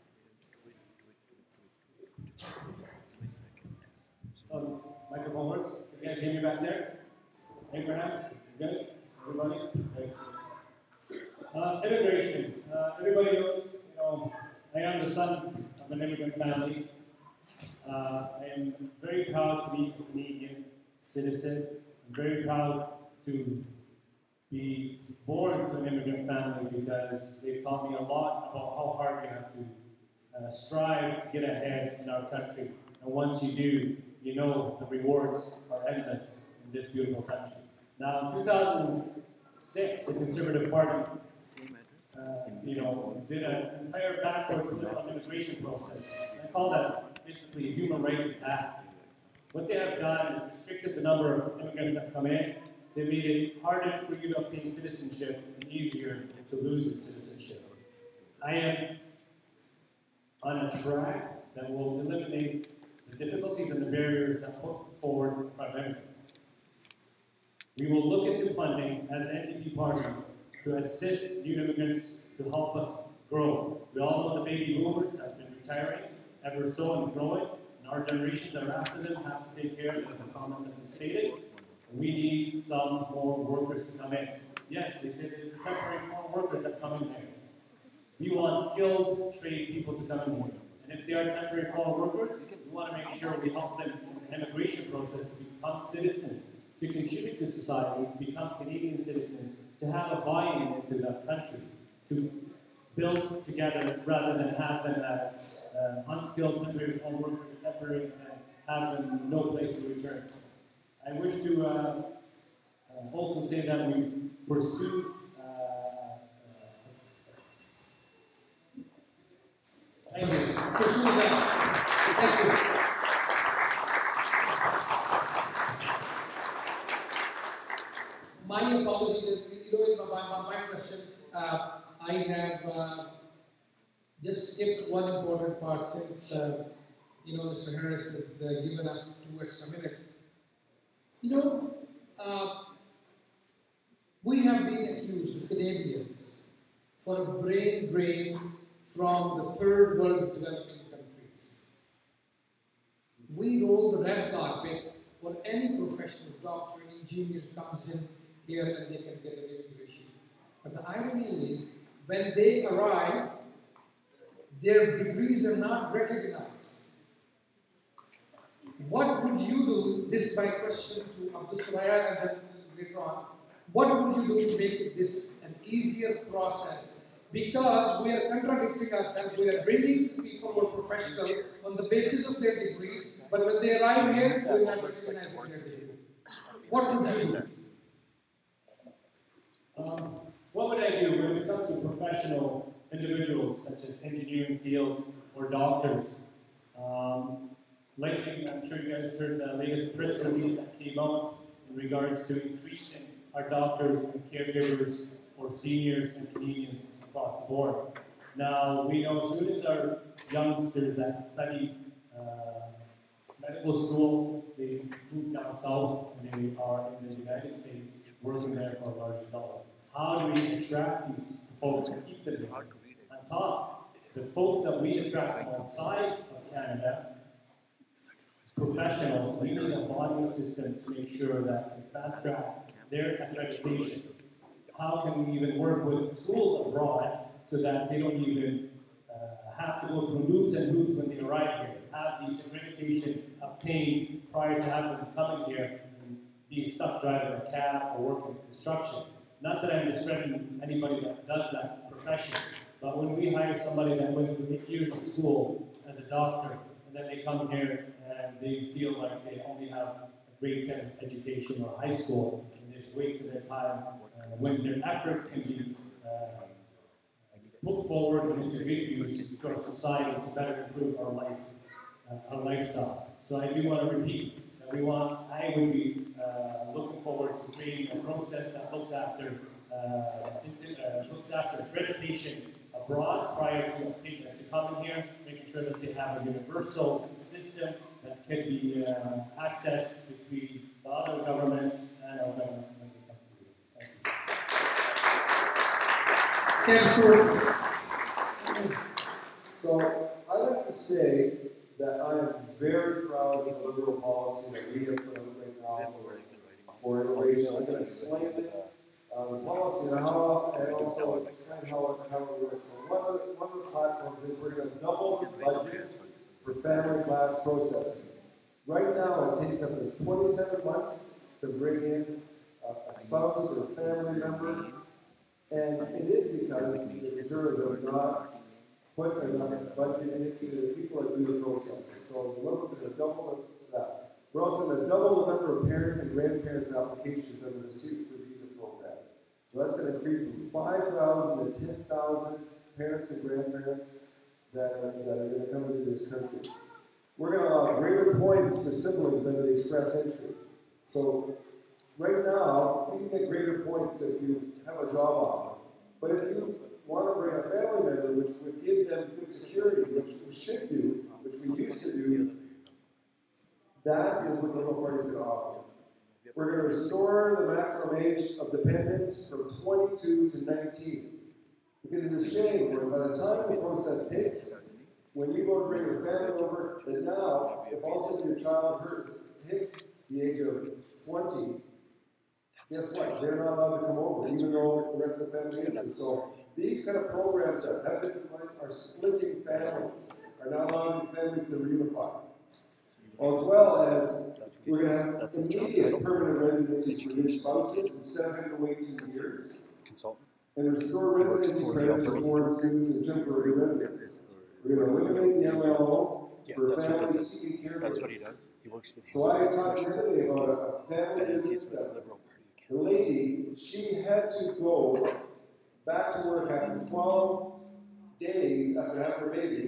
Um, microphone works. You guys hear me back there? Abraham, good? Everybody? Great. Uh, immigration. Uh, everybody knows, you know, I am the son of an immigrant family. Uh, I am very proud to be a Canadian citizen. I'm very proud to be born to an immigrant family because they taught me a lot about how hard you have to uh, strive to get ahead in our country. And once you do, you know the rewards are endless in this beautiful country. Now, in two thousand six, the Conservative Party, uh, you know, did an entire backwards look on the immigration process. I call that basically a human rights act. What they have done is restricted the number of immigrants that come in. They made it harder for you to obtain citizenship and easier to lose your citizenship. I am on a track that will eliminate the difficulties and the barriers that put forward by immigrants. We will look into funding as an N D P party to assist new immigrants to help us grow. We all know the baby boomers have been retiring ever so and growing, and our generations that are after them have to take care of it, as the comments have been stated. And we need some more workers to come in. Yes, they said there's temporary foreign workers that come in there. We want skilled trade people to come in here. And if they are temporary foreign workers, we want to make sure we help them in the immigration process to become citizens, to contribute to society, to become Canadian citizens, to have a buy-in into the country, to build together rather than have them as uh, unskilled temporary foreign workers, temporary, and have them no place to return. I wish to uh, uh, also say that we pursue uh, Thank you. Pursue that. Thank you. My apologies, you know, my, my question, uh, I have uh, just skipped one important part since, uh, you know, Mister Harris had uh, given us two extra minutes. You know, uh, we have been accused, the Canadians, for a brain drain from the third world developing countries. We roll the red carpet for any professional doctor, engineer comes in here and they can get an immigration. But the irony is, when they arrive, their degrees are not recognized. What would you do, this is my question to Abdul Suraya and then later on, what would you do to make this an easier process? Because we are contradicting ourselves, we are bringing people who are professional on the basis of their degree, but when they arrive here, we are not recognizing their degree. What would you do? Um, what would I do when it comes to professional individuals such as engineering fields or doctors? Um, lately, I'm sure you guys heard the latest press release that came out in regards to increasing our doctors and caregivers for seniors and Canadians across the board. Now, we know as soon as our youngsters that study uh, medical school, they move down south and they are in the United States working there for a large dollar. How do we attract these folks and keep them on top? The folks that we attract outside of Canada, professionals, we need a body system to make sure that we fast track their accreditation. How can we even work with schools abroad so that they don't even uh, have to go through loops and loops when they arrive here? Have these accreditation obtained prior to having them coming here and being stuck driving a cab or working in construction. Not that I'm discrediting anybody that does that profession, but when we hire somebody that went through eight years of school as a doctor, and then they come here and they feel like they only have a grade ten education or high school, and they've wasted their time uh, when their efforts can be uh, put forward and into great use to our society to better improve our life, uh, our lifestyle. So I do want to repeat that we want, I would be uh, looking forward to creating a process that looks after, uh, into, uh, looks after accreditation abroad prior to, to coming here, making sure that they have a universal system that can be uh, accessed between the other governments and our government when they come to you. Thank you. Thanks, Stuart. So I have to say that I am very proud of the Liberal policy that we have put out right now for, for immigration. I'm going to explain it, uh, the policy and how, and also explain how it, how it works. So one of, the, one of the platforms is we're going to double the budget for family class processing. Right now, it takes up to twenty-seven months to bring in a, a spouse or a family member, and it is because the reserves have not put enough budget into the people that do the processing. So we're looking to double that. We're also going to double the number of parents and grandparents applications under the Super Visa program. So that's going to increase from five thousand to ten thousand parents and grandparents that are, that are going to come into this country. We're going to allow greater points for siblings under the express entry. So right now, you can get greater points if you have a job offer. But if you want to bring a family member, which would give them good security, which we should do, which we used to do, that is what the Liberal Party is going to offer. We're going to restore the maximum age of dependence from twenty-two to nineteen. Because it's a shame when by the time the process takes, when you go to bring your family over, that now, if all of a sudden your child hits the age of twenty, guess what? They're not allowed to come over, even though the rest of the family is. So these kind of programs that have been implemented are splitting families, are not allowing families to reunify. As well as, we're going to have immediate permanent residency for new spouses instead of having to wait two years. Consultant. And restore residency credits for foreign students and temporary residents. We're going to eliminate the M L O Yeah, for that's what families this is. seeking care. That's what he does. He works for the So I talked yesterday about a family and he's business with the that Liberal Party. the lady, she had to go back to work after twelve days after having her baby.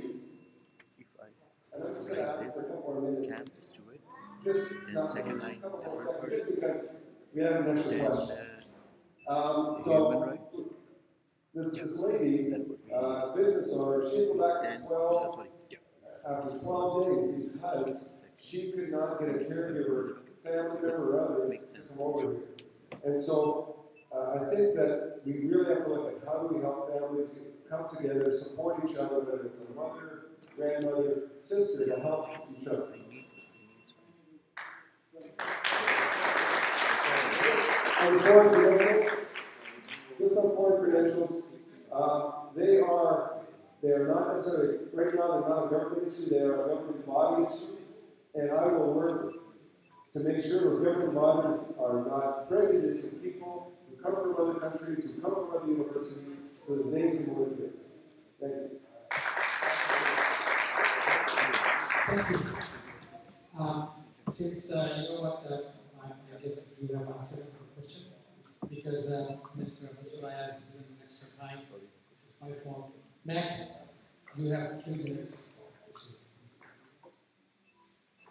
And I'm just going to ask for a couple more minutes. Campus to it, Just, then not second just a line, couple the more word seconds, just because we have an extra then question. uh, Um, human so, rights, this, this lady, that would be, uh, business owner, she went back then, to uh, twelve, sorry, after twelve days because she could not get a caregiver, family member or others to come over here. And so, uh, I think that we really have to look at how do we help families come together, support each other, whether it's a mother, grandmother, sister, to help each other. On foreign credentials, just on foreign credentials, uh, they are they are not necessarily right now. They're not a government issue. They are a government body issue, and I will work to make sure those government bodies are not prejudicing people who come from other countries, who come from other universities, so that they can work here. Thank you. Thank you. Um, since uh, you know what, uh, I, I guess you have answered the question, because uh, Mister Musuraya has given extra time for my form. Next, you have three minutes.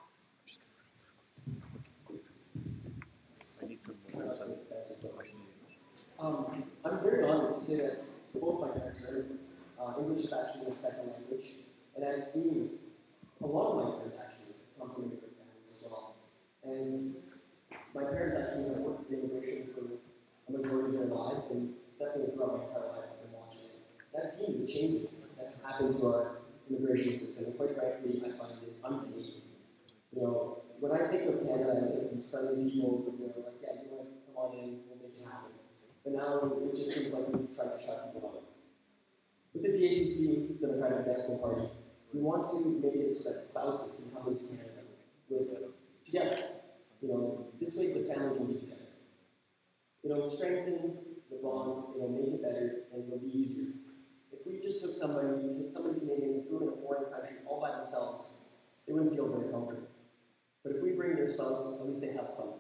Um, I'm very honored to say that both my parents are immigrants. Uh, English is actually a second language, and I've seen a lot of my friends actually come from immigrant families as well. And my parents actually have worked in immigration for a majority of their lives, and definitely throughout my entire life I've been watching it. And I've seen the changes that have happened to our immigration system, and quite frankly, I find it un-Canadian. You know, when I think of Canada, I think of these friendly people who are like, yeah, you know what, come on in, we'll make it happen. But now it just seems like we've tried to shut people out. With the D A P C, the Democratic Advancement Party, we want to make it so that spouses can come into Canada with together. You know, this way the family can be together. You know, strengthen the bond, you know, make it better, and it'll be easier. If we just took somebody, somebody Canadian, and threw them in a foreign country all by themselves, they wouldn't feel very comfortable. But if we bring their spouse, at least they have something.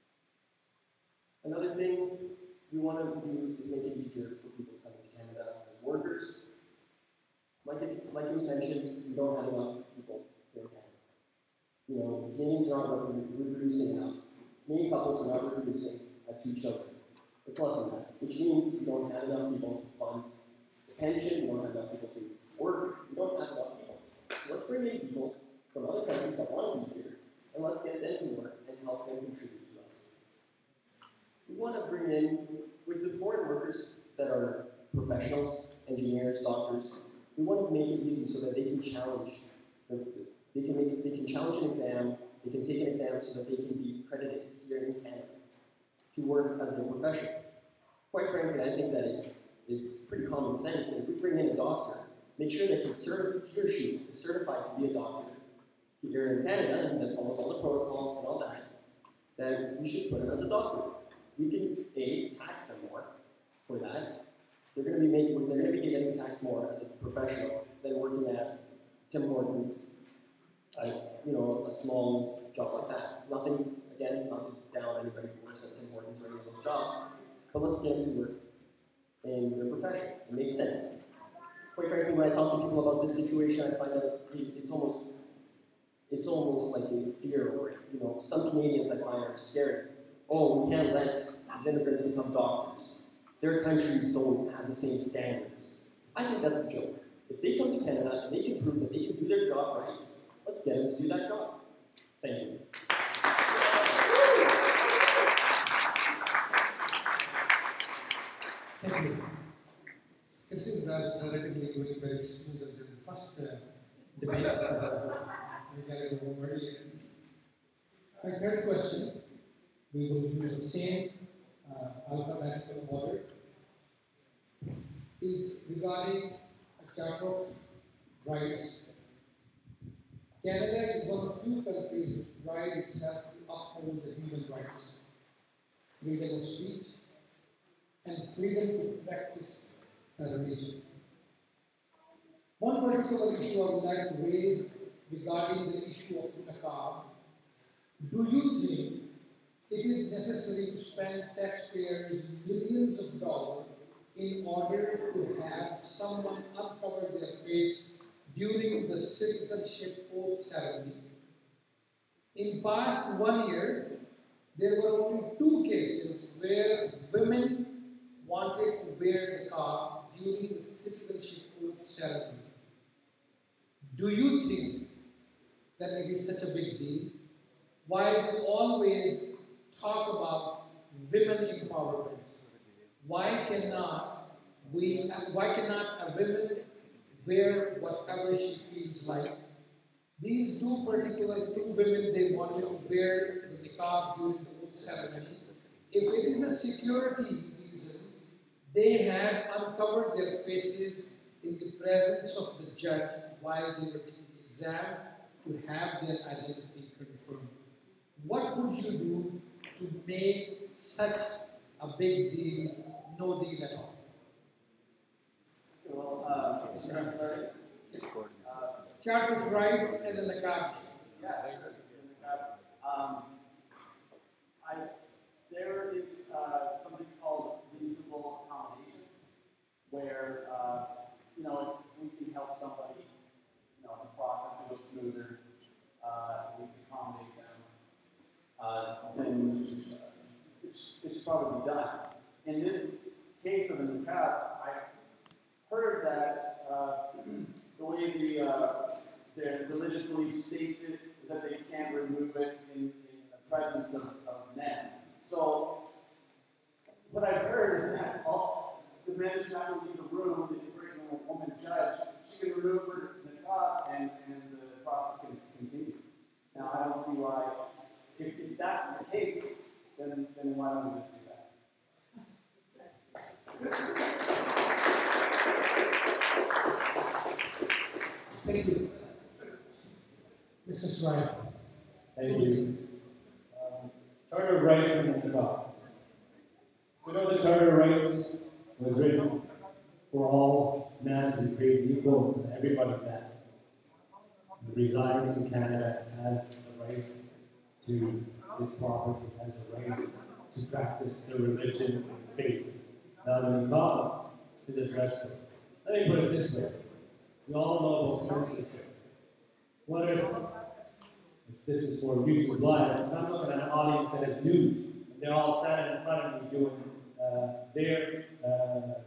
Another thing we want to do is make it easier for people coming to Canada as workers. Like it's like it was mentioned, we don't have enough people here in Canada. You know, Canadians are not reproducing enough. Canadian couples are not reproducing at two children. It's less than that, which means we don't have enough people to fund the pension, we don't have enough people to work, we don't have enough people. So let's bring in people from other countries that want to be here, and let's get them to work and help them contribute to us. We want to bring in, with the foreign workers that are professionals, engineers, doctors, we want to make it easy so that they can challenge, they can, make, they can challenge an exam, they can take an exam so that they can be accredited here in Canada to work as their profession. Quite frankly, I think that it, it's pretty common sense that if we bring in a doctor, make sure that he's certi- he or she is certified to be a doctor here in Canada and that follows all the protocols and all that, then we should put him as a doctor. We can, A, tax them more for that. They're going to be making, they're going to be getting taxed more as a professional than working at Tim Hortons, uh, you know, a small job like that. Nothing, again, not to down anybody who works at Tim Hortons or any of those jobs, but let's get them to work in their profession. It makes sense. Quite frankly, when I talk to people about this situation, I find that it's almost, it's almost like a fear or, you know, some Canadians I find are scared. Oh, we can't let these immigrants become doctors. Their countries don't have the same standards. I think that's a joke. If they come to Canada and they can prove that they can do their job right, let's get them to do that job. Thank you. Thank you. This is uh, relatively going very smoother than the first uh, debate uh, we got it over earlier. My third question, we will use the same uh, alphabetical order, is regarding a Charter of Rights. Canada is one of few countries which pride itself to uphold the human rights, freedom of speech, and freedom to practice a religion. One particular issue I would like to raise regarding the issue of niqab. Do you think it is necessary to spend taxpayers millions of dollars in order to have someone uncover their face during the citizenship oath ceremony? In past one year, there were only two cases where women wanted to wear niqab during the citizenship oath ceremony. Do you think that it is such a big deal? Why do we always talk about women empowerment? Why cannot we? Why cannot a woman wear whatever she feels like? These two particular two women, they wanted to wear the niqab during the oath ceremony. If it is a security reason, they had uncovered their faces in the presence of the judge while they were taking the exam to have their identity confirmed. What would you do to make such a big deal no deal at all? Well, uh, Mister I'm sorry. Uh, Charter of Rights and the niqab. Yeah, sure. Um, I, there is uh, something called reasonable accommodation, where uh, you know we can help somebody, you know, the process to go smoother. Uh, we can accommodate them. Uh, then it, sh it should probably be done. in this case of the niqab, I heard that uh, the way the, uh, their religious belief states it is that they can't remove it in, in the presence of, of men. So what I've heard is that all the men just have to leave the room, they can bring a woman judge, she can remove her niqab and, and the process can continue. Now I don't see why, if, if that's the case, then, then why don't we just do that? Thank you. Mister Swire. Thank you. Um, Charter of Rights and the Niqab. We know the Charter of Rights was written for all men to be created equal, and everybody that resides in Canada has the right to this property, has the right to practice their religion and faith. Now the Niqab is addressed. Let me put it this way. We all know about censorship. What if, if this is for YouTube Live, and I'm looking at an audience that is nude, and they're all standing in front of me doing uh, their uh,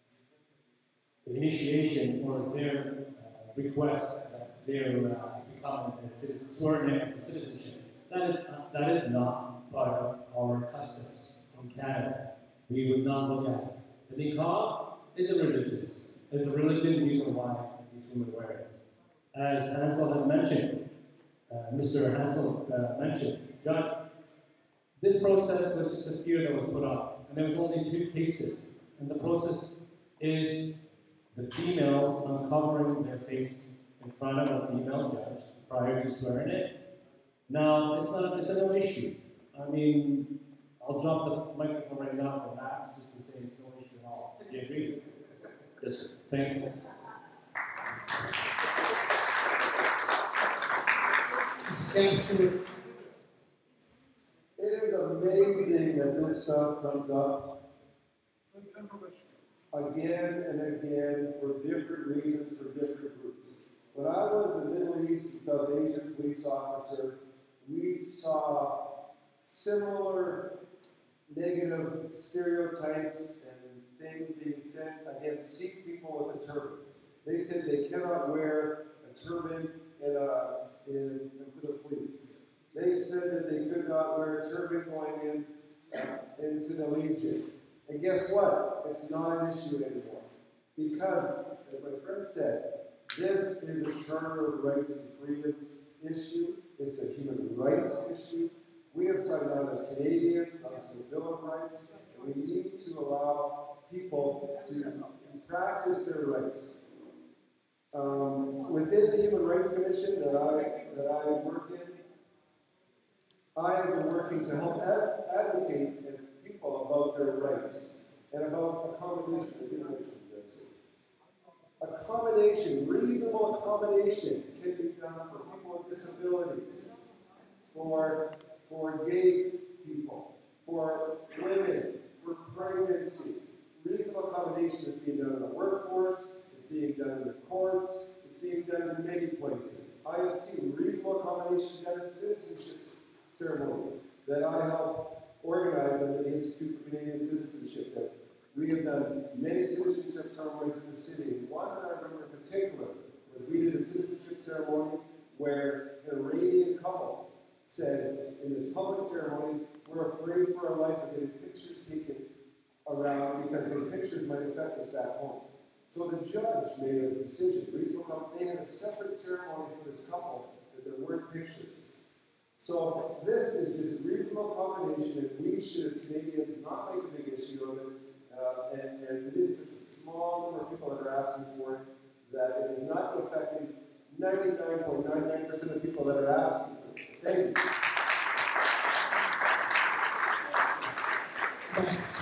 initiation or their uh, request that they're uh, becoming a citizen, sworn in of citizenship. That is, uh, that is not part of our customs in Canada. We would not look at it. The niqab is a religious. It's a religion reason why these women wear it. As Hansel had mentioned, uh, Mister Hansel uh, mentioned, Judge, this process was just a fear that was put up, and there was only two cases. And the process is the females uncovering their face in front of a female judge prior to swearing it. Now, it's not it's no issue. I mean, I'll drop the microphone right now for that, just to say it's no issue at all. Do you agree? Yes, sir. Thank you. Thank you. It is amazing that this stuff comes up again and again for different reasons, for different groups. When I was a Middle East and South Asian police officer, we saw similar negative stereotypes and things being sent against Sikh people with the turbans. They said they cannot wear a turban in a, in, in, for the police. They said that they could not wear a turban going in uh, into the Legion. And guess what? It's not an issue anymore. Because, as my friend said, this is a Charter of Rights and Freedoms issue. It's a human rights issue. We have signed on as Canadians onto the Bill of Rights, and we need to allow people to, to practice their rights. Um, within the Human Rights Commission that I, that I work in, I have been working to help ad advocate people about their rights and about accommodation. Accommodation, reasonable accommodation can be done for people with disabilities, for, for gay people, for women, for pregnancy. Reasonable accommodation is being done in the workforce, it's being done in the courts, it's being done in many places. I have seen reasonable accommodation done in citizenship ceremonies that I help organize under the Institute for Canadian Citizenship. That we have done many citizenship ceremonies in the city. And one that I remember in particular was we did a citizenship ceremony where an Iranian couple said in this public ceremony, we're afraid for our life of getting pictures taken around because those pictures might affect us back home. So the judge made a decision. Reasonable, they had a separate ceremony for this couple that there weren't pictures. So this is just reasonable accommodation, and we should, as Canadians, not make a big issue of it. Uh, and, and it is such a small number of people that are asking for it that it is not affecting ninety-nine point nine nine percent of people that are asking for it. Thank you. Thanks.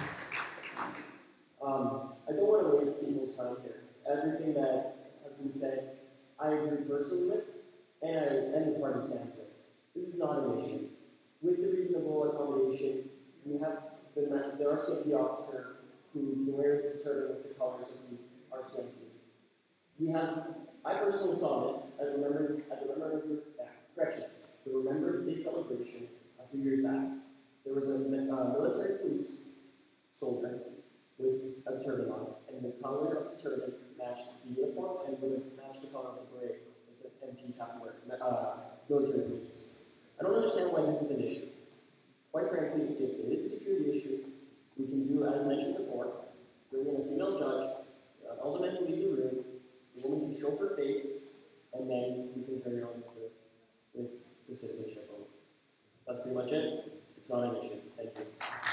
Um, I don't want to waste people's time here. Everything that has been said, I agree personally with, and, I, and the party stands with. This is not an issue. With the reasonable accommodation, we have the, the R C M P officer who can wear this turban with the colors of the R C M P. We have, I personally saw this at the Remembrance, at the Remembrance, uh, correction, the Remembrance Day celebration a few years back. There was a uh, military police soldier with a turban on, and the color of his turban matched the uniform and would have matched the color of the beret that the M Ps have to wear, uh, military police. I don't understand why this is an issue. Quite frankly, if it is a security issue, we can do, as mentioned before, bring in a female judge, uh, all the men who leave the room, the woman can show her face, and then we can carry on with the, with the citizenship vote. That's pretty much it. It's not an issue. Thank you.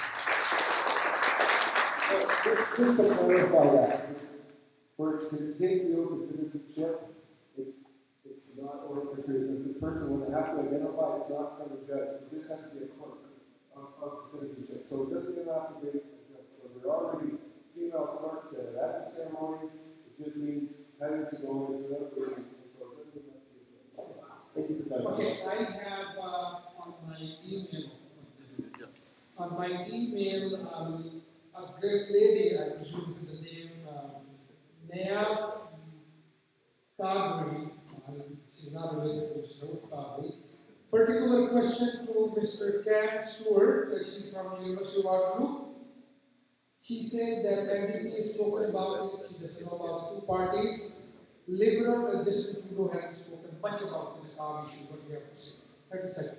So, just, just to clarify that, for to continue the citizenship, it, it's not, or to, the person will have to identify, it's not from the judge, it just has to be a clerk of, of the citizenship. So it doesn't even have to be a judge. So there are already female clerks that are at the ceremonies, it just means having to go into the room. So it doesn't even have to be a judge. Thank you for that. Okay, I have uh, on my email, on my email, um, a great lady, I presume to the name um, Neaf Calgary, she's not related to Mister Calgary. Particular question to Mister Cam Stewart, uh, she's from the University of Waterloo. She said that M D P has spoken about it, she doesn't know about two parties. Liberal and Justin Trudeau hasn't spoken much about the Calgary issue. What do you have to say? thirty seconds.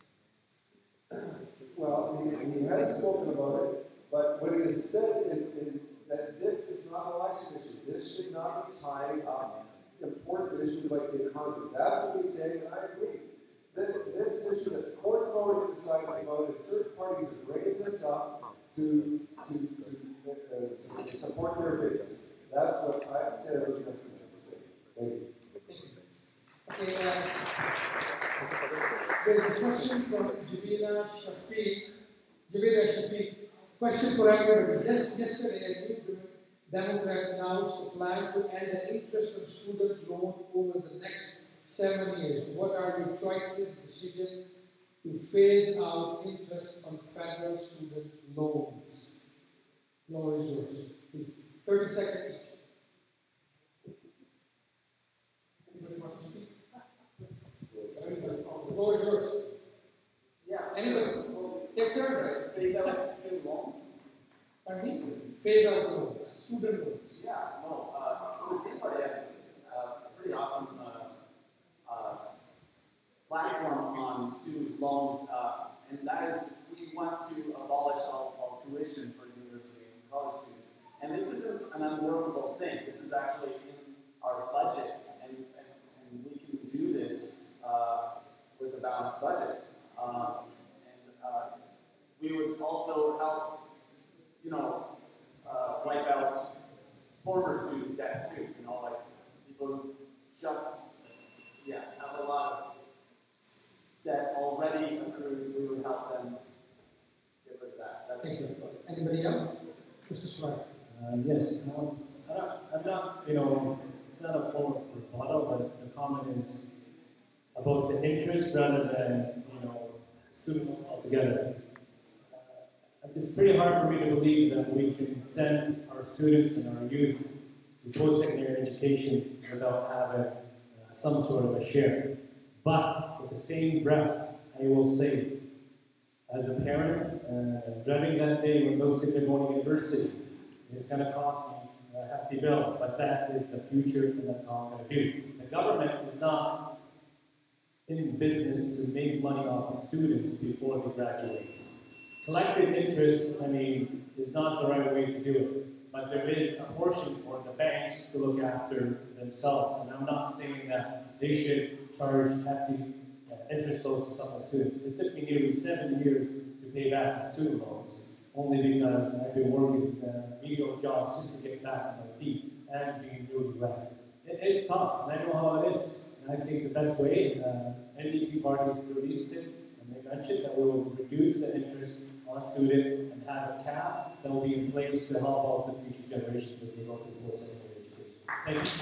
Well, he, he has spoken about it, but what he has said in, in that this is not an election issue. This should not be tying up important issues like the economy. That's what he's saying, and I agree. This, this issue that the court's already decided about, and certain parties are bringing this up to, to, to, uh, to support their base. That's what I said I was going to say. Thank you. Okay, uh, there's a question from Javina Shafiq. Javina Shafiq. Question for everybody. Just yesterday, a new Democrat announced a plan to end the interest on student loan over the next seven years. What are your choices, decision to phase out interest on federal student loans? Floor is yours, please. thirty seconds each. Anybody wants to speak? The floor is yours. Yeah. Anybody? Well, Take turns. phase out student loans. Pardon me? Phase out loans, student loans. Yeah, no. Uh, so the Green Party has a pretty awesome uh, uh, platform on student loans, uh, and that is we want to abolish all, all tuition for university and college students. And this isn't an unworkable thing. This is actually in our budget, and, and, and we can do this uh, with a balanced budget. Um, and uh, we would also help, you know, uh, wipe out former student debt too. You know, like people who just, yeah, have a lot of debt already accrued. We would help them get rid of that. That's Thank you. Anybody else? Mister Swire. Uh, yes, um, I don't, I'm not, you know, it's not a full rebuttal, but the comment is about the interest rather than, you know, student loans altogether. Uh, it's pretty hard for me to believe that we can send our students and our youth to post-secondary education without having uh, some sort of a share. But with the same breath, I will say, as a parent, uh, driving that day when those kids are going to university, it's going to cost me a hefty bill, but that is the future, and that's all I'm going to do. The government is not in business to make money off of students before they graduate. Collective interest, I mean, is not the right way to do it, but there is a portion for the banks to look after themselves, and I'm not saying that they should charge hefty uh, interest loans to some of the students. It took me nearly seven years to pay back my student loans, only because I've been working uh, menial jobs just to get back on my feet and being really well. It, it's tough, and I know how it is. And I think the best way, uh, N D P party released it, and they mentioned that we will reduce the interest on a student and have a cap that will be in place to help out the future generations as they go through post-secondary education. Thank you.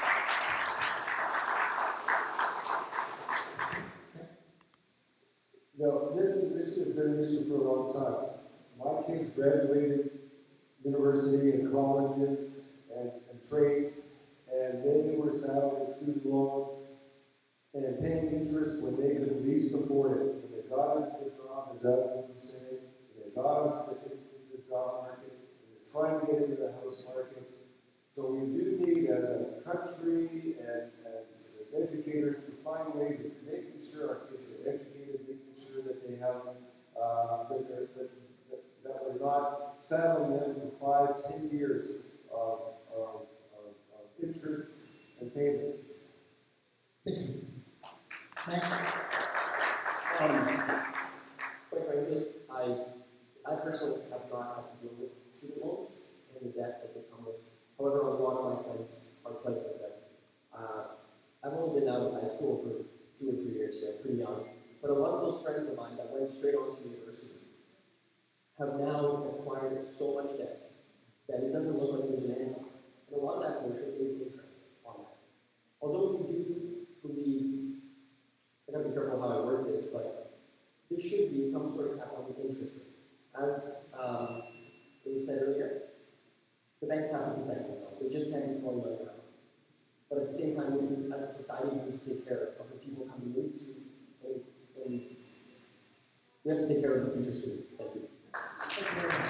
No, this is an issue that's been an issue for a long time. My kids graduated university and colleges and, and trades, and they were saddled with student loans and paying interest when they could least afford it. When they got into the job, is that what you're saying? When they got into the, into the job market, and they're trying to get into the house market. So we do need, as a country and as, as educators, to find ways of making sure our kids are educated, making sure that they have, uh, that, they're, that, that, that we're not saddling them for five, ten years of, of, of, of interest and payments. Thank you. Next. Um, quite frankly, I, I personally have not had to deal with student loans and the debt that they come with. However, a lot of my friends are plagued with debt. Uh, I've only been out of high school for two or three years, so I'm pretty young. But a lot of those friends of mine that went straight on to university have now acquired so much debt that it doesn't look like there's an end. And a lot of that portion is interest on that. Although we do believe, I gotta be careful how I word this, but there should be some sort of cap on the interest rate. As um, it was said earlier, the banks have to protect themselves. They just can't be throwing money around. But at the same time, we, as a society, we need to take care of the people coming into, and, and we have to take care of the future students. Thank you. Thank you very much.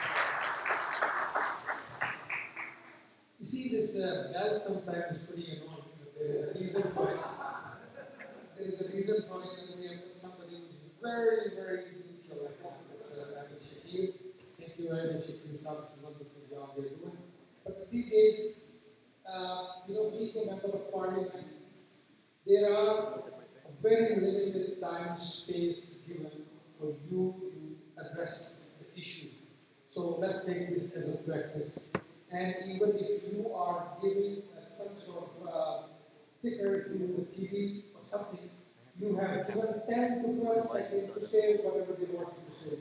You see, this uh, bell sometimes is pretty annoying. There is a reason for it. There is a reason for it, and we have somebody who's very, very neutral like that. That's uh, Abid Shakir. Thank you very much, Shakir Saab. It's a wonderful job they're doing. But the thing is, uh, you know, being a member of parliament, there are a very limited time space given for you to address the issue. So let's take this as a practice. And even if you are giving uh, some sort of uh, ticker to the T V or something, you have given ten to twelve seconds to say whatever they want you to say.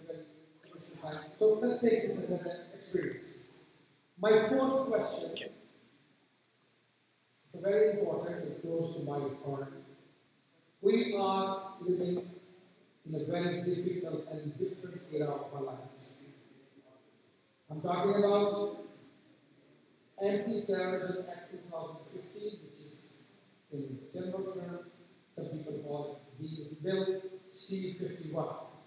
So let's take this as an experience. My fourth question is very important and close to my heart. We are living in a very difficult and different era of our lives. I'm talking about Anti-Terrorism Act twenty fifteen, which is in general term, some people call it the Bill C fifty-one.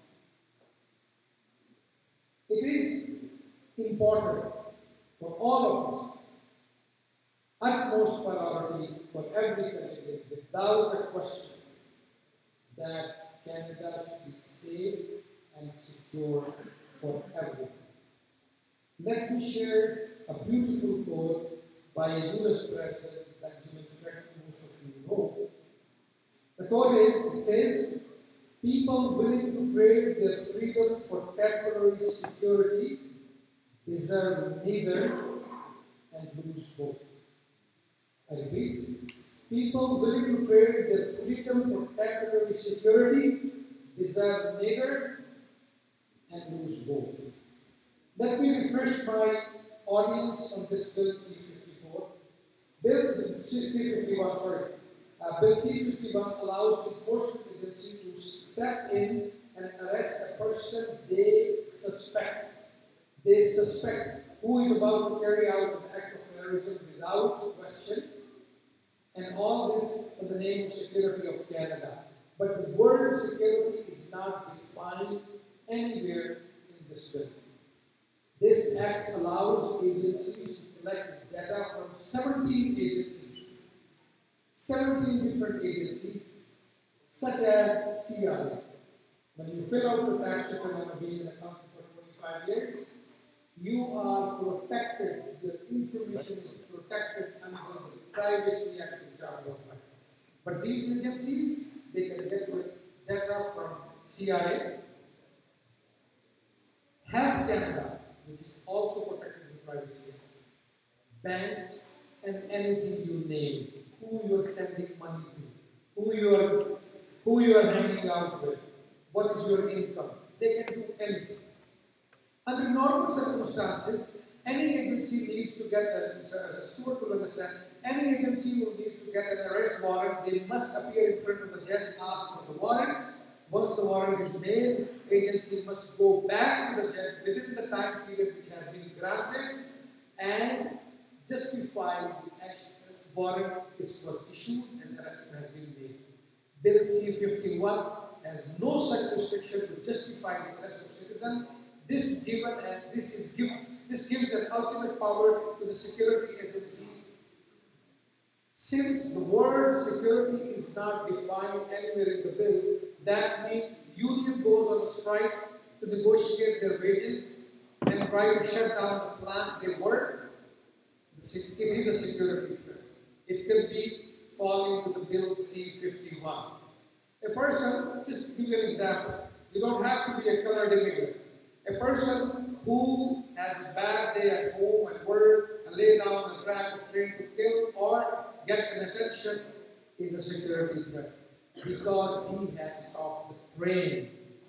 It is important for all of us, utmost priority for every Canadian, without a question, that Canada should be safe and secure for everyone. Let me share a beautiful quote by U S President Benjamin Franklin, most of you know. The quote is, it says, people willing to trade their freedom for temporary security deserve neither and lose both. I repeat, people willing to trade their freedom for temporary security deserve neither and lose both. Let me refresh my audience on this Bill C fifty-four. Bill C fifty-one, sorry. Uh, Bill C fifty-one allows enforcement agency to step in and arrest a person they suspect. They suspect who is about to carry out an act of terrorism without question, and all this in the name of security of Canada. But the word security is not defined anywhere in this bill. This act allows agencies to collect data from seventeen agencies, seventeen different agencies, such as C R A. When you fill out the tax return and being an accountant for twenty-five years, you are protected, your information is protected under the Privacy Act in Charter of Life. But these agencies, they can get data from C R A, Health Canada, which is also protected in Privacy Act, banks, and anything you name, who you are sending money to, who you are, who you are hanging out with, what is your income, they can do anything. Under normal circumstances, any agency needs to get, a, uh, Stuart will understand, any agency will need to get an arrest warrant, they must appear in front of the judge and ask for the warrant. Once the warrant is made, agency must go back to the judge within the time period which has been granted and justify the action. Warrant is, was issued and arrest has been made. Bill C fifty-one has no such restriction to justify the arrest of citizen this given and this is gives this gives an ultimate power to the security agency. Since the word security is not defined anywhere in the bill, that means union goes on strike to negotiate their wages and try to shut down the plant they work. It is a security threat. It can be falling to the bill C fifty-one. A person, just to give you an example, you don't have to be a colored immigrant. A person who has a bad day at home and work and lay down on the track of train to kill or get an attention is a security threat because he has stopped the train.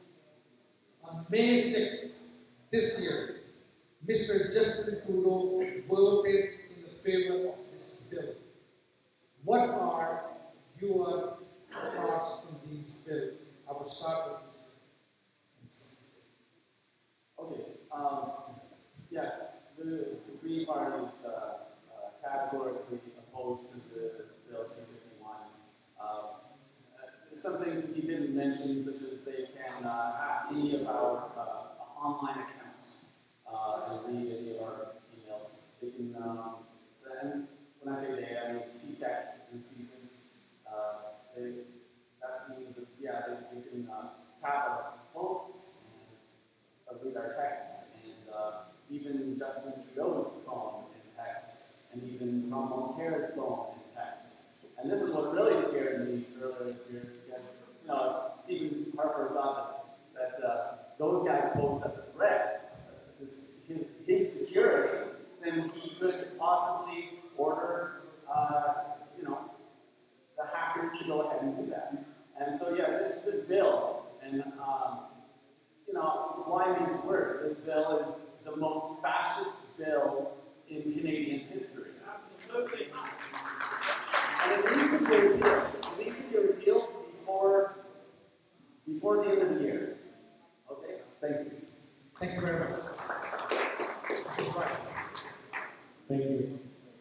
On May sixth this year, Mister Justin Trudeau voted in the favor of this bill. What are your thoughts on these bills? I will start with this. Okay. Um, yeah, the, the Green Party is uh, uh, categorically opposed to the bill C fifty-one. Uh, some things that he didn't mention, such as they can uh, hack any of our uh, online accounts uh, and read any of our emails. They can, um, and when I say they, I mean C S E C and C S I S. Uh, they, that means that, yeah, they, they can uh, tap our phones and uh, read our texts, and uh, even Justin Trudeau's phone and texts, and even Tom Mulcair's phone and texts. And this is what really scared me earlier this year, because, you know, Stephen Harper thought that, that uh, those guys posed a threat to his, his security, then he could possibly order, uh, you know, the hackers to go ahead and do that. And so, yeah, this, this bill, and, um, you know, why makes worse? This bill is the most fascist bill in Canadian history. Absolutely. And it needs to be repealed. It needs to be repealed before, before the end of the year. Okay? Thank you. Thank you very much. Thank you.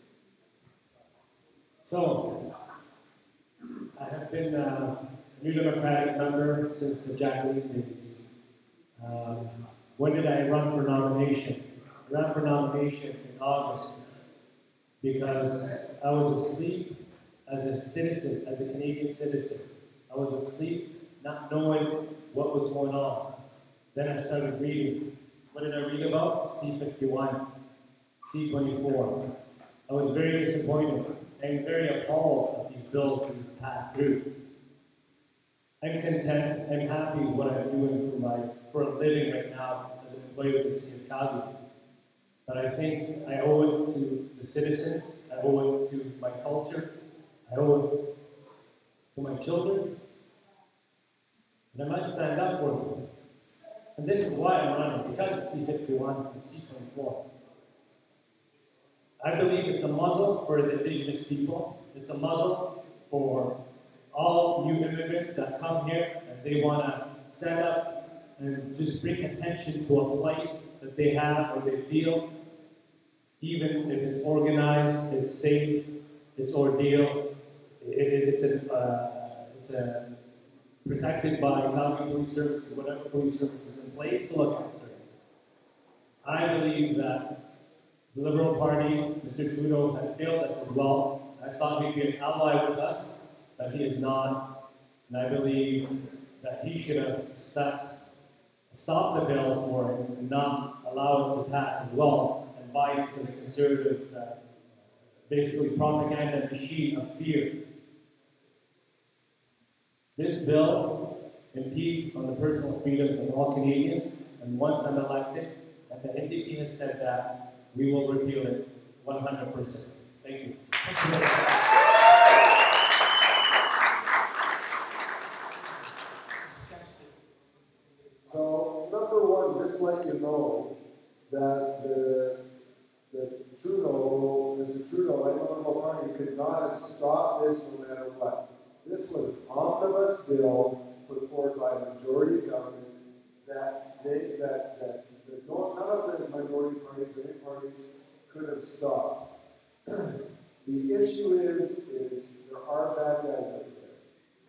So, I have been a New Democratic member since the Jacqueline days. Um, when did I run for nomination? I ran for nomination in August because I was asleep as a citizen, as a Canadian citizen. I was asleep, not knowing what was going on. Then I started reading. What did I read about? C fifty-one, C twenty-four. I was very disappointed and very appalled at these bills being passed through. I'm content, I'm happy with what I'm doing for my for a living right now as an employee of the city of Calgary. But I think I owe it to the citizens, I owe it to my culture, I owe it to my children, and I must stand up for them. And this is why I'm running, because of C fifty-one and C twenty-four. I believe it's a muzzle for the Indigenous people. It's a muzzle for all new immigrants that come here and they want to stand up and just bring attention to a plight that they have or they feel, even if it's organized, it's safe, it's ordeal, it, it, it's, a, uh, it's a protected by Calgary Police Service, whatever police service is in place to look after it. I believe that the Liberal Party, Mister Trudeau, had failed us as well. I thought he'd be an ally with us, but he is not. And I believe that he should have stepped, stopped the bill for it and not allow it to pass as well and buy into the conservative, uh, basically propaganda machine of fear. This bill impedes on the personal freedoms of all Canadians, and once I'm elected, and the N D P has said that, we will repeal it one hundred percent. Thank you. Thank you. So, number one, just let you know that the, the Trudeau, Mister Trudeau, and the Liberal Party could not have stopped this no matter what. This was an omnibus bill put forward by a majority government that they that that, that no, none of the minority parties or any parties could have stopped. The issue is is there are bad guys out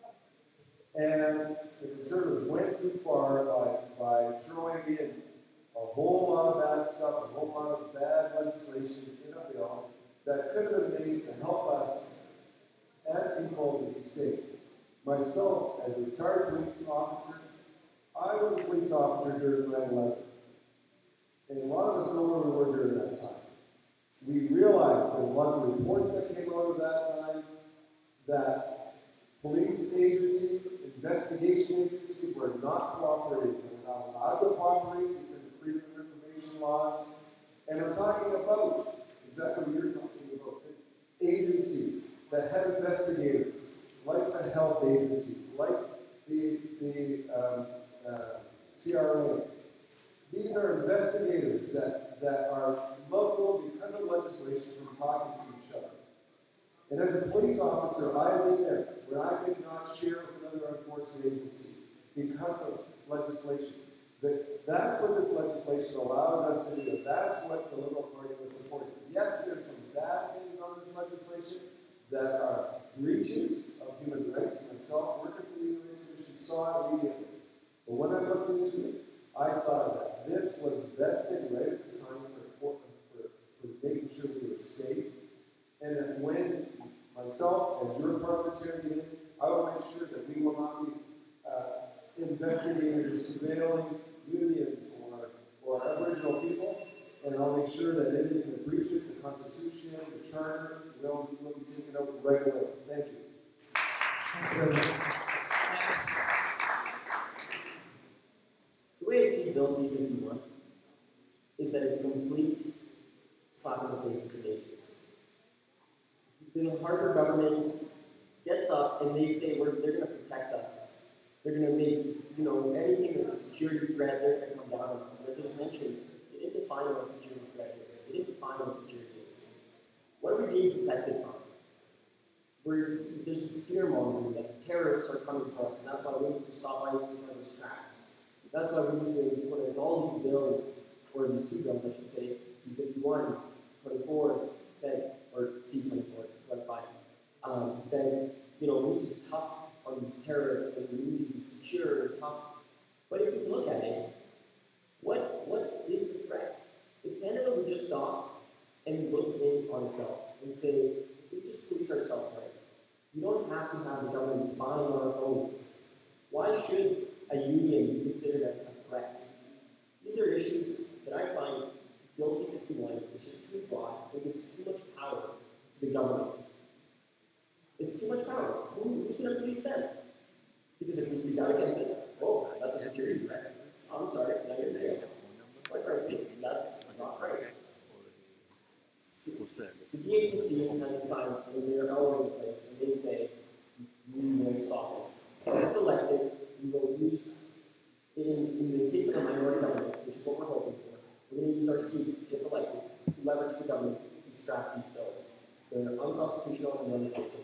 there. And the Conservatives went too far by, by throwing in a whole lot of bad stuff, a whole lot of bad legislation in a bill that could have been made to help us as people to be safe. Myself, as a retired police officer, I was a police officer during nine eleven. And a lot of us know where we were during that time. We realized there were lots of reports that came out of that time that police agencies, investigation agencies were not cooperating. They were not allowed to cooperate because of freedom of information laws. And we're talking about exactly what you're talking about. Agencies that have investigators, like the health agencies, like the, the um, uh, C R A. These are investigators that, that are muzzled because of legislation from talking to each other. And as a police officer, I've been there where I could not share with another enforcement agency because of legislation. That, that's what this legislation allows us to do. That's what the Liberal Party was supporting. Yes, there's some bad things on this legislation that are breaches of human rights. Myself, working for the Human Rights Commission, saw it immediately. But when I looked into it, I saw that this was vested right at the time for, for, for making sure we were safe. And that when myself, as your parliamentarian, I will make sure that we will not be uh, investigating or surveilling unions or, or Aboriginal people. And I'll make sure that anything that breaches the Constitution, the Charter, will, will be taken out right away. Thank you. Thank you very much. The way I see Bill C fifty-one is that it's a complete slap in the face of the babies. The Harper government gets up and they say we're, they're going to protect us. They're going to make, you know, anything that's a security threat, they're going to come down on us. And as it was mentioned, they didn't define what a security threat is. They didn't define what security is. What are we being protected from? We're, there's this fear mongering that terrorists are coming for us, and that's why we need to stop ISIS on its tracks. That's why we need to put in all these bills, or these two bills, I should say, C fifty-one, twenty-four, then, or C twenty-four, twenty-five. Um, then, you know, we need to be tough on these terrorists, and we need to be secure and tough. But if you look at it, what what is the threat? If Canada would just stop and look in on itself and say, if we just police ourselves right, we don't have to have the government spying on our phones. Why should a union be considered a threat? These are issues that I find Bill C fifty-one is just too broad. It gives too much power to the government. It's too much power. Who, who's going to police them? Because if we speak out against it, oh, that's a security threat. I'm sorry, now you're there. Quite frankly, that's not right. The D A P C has the signs and they're all over the place, and they say, we will stop it. And if elected, we will use, in, in the case of a minority government, which is what we're hoping for, we're going to use our seats, if elected, to leverage the government to strap these bills. They're unconstitutional and unlawful.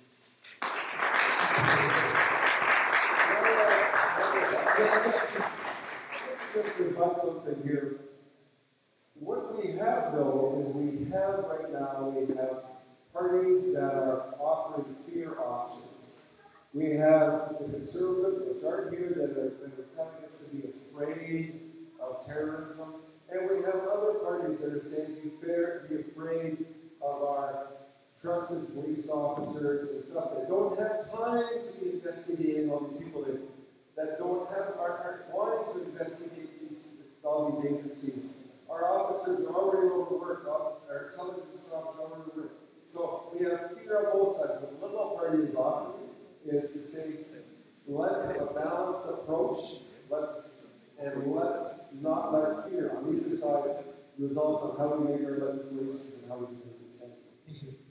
Just to rebut something here. What we have, though, is we have right now, we have parties that are offering fear options. We have the conservatives, which are here, that are, that are telling us to be afraid of terrorism. And we have other parties that are saying be fair, be afraid of our trusted police officers and stuff that don't have time to be investigating all these people that, that don't have, are, are wanting to investigate these, all these agencies. Our officers are already overworked, our intelligence officers are overworked. So we have fear on both sides. What the Liberal Party is offering is to say, let's have a balanced approach, let's, and let's not let fear on either side result on how we make our legislations and how we do business. Thank you.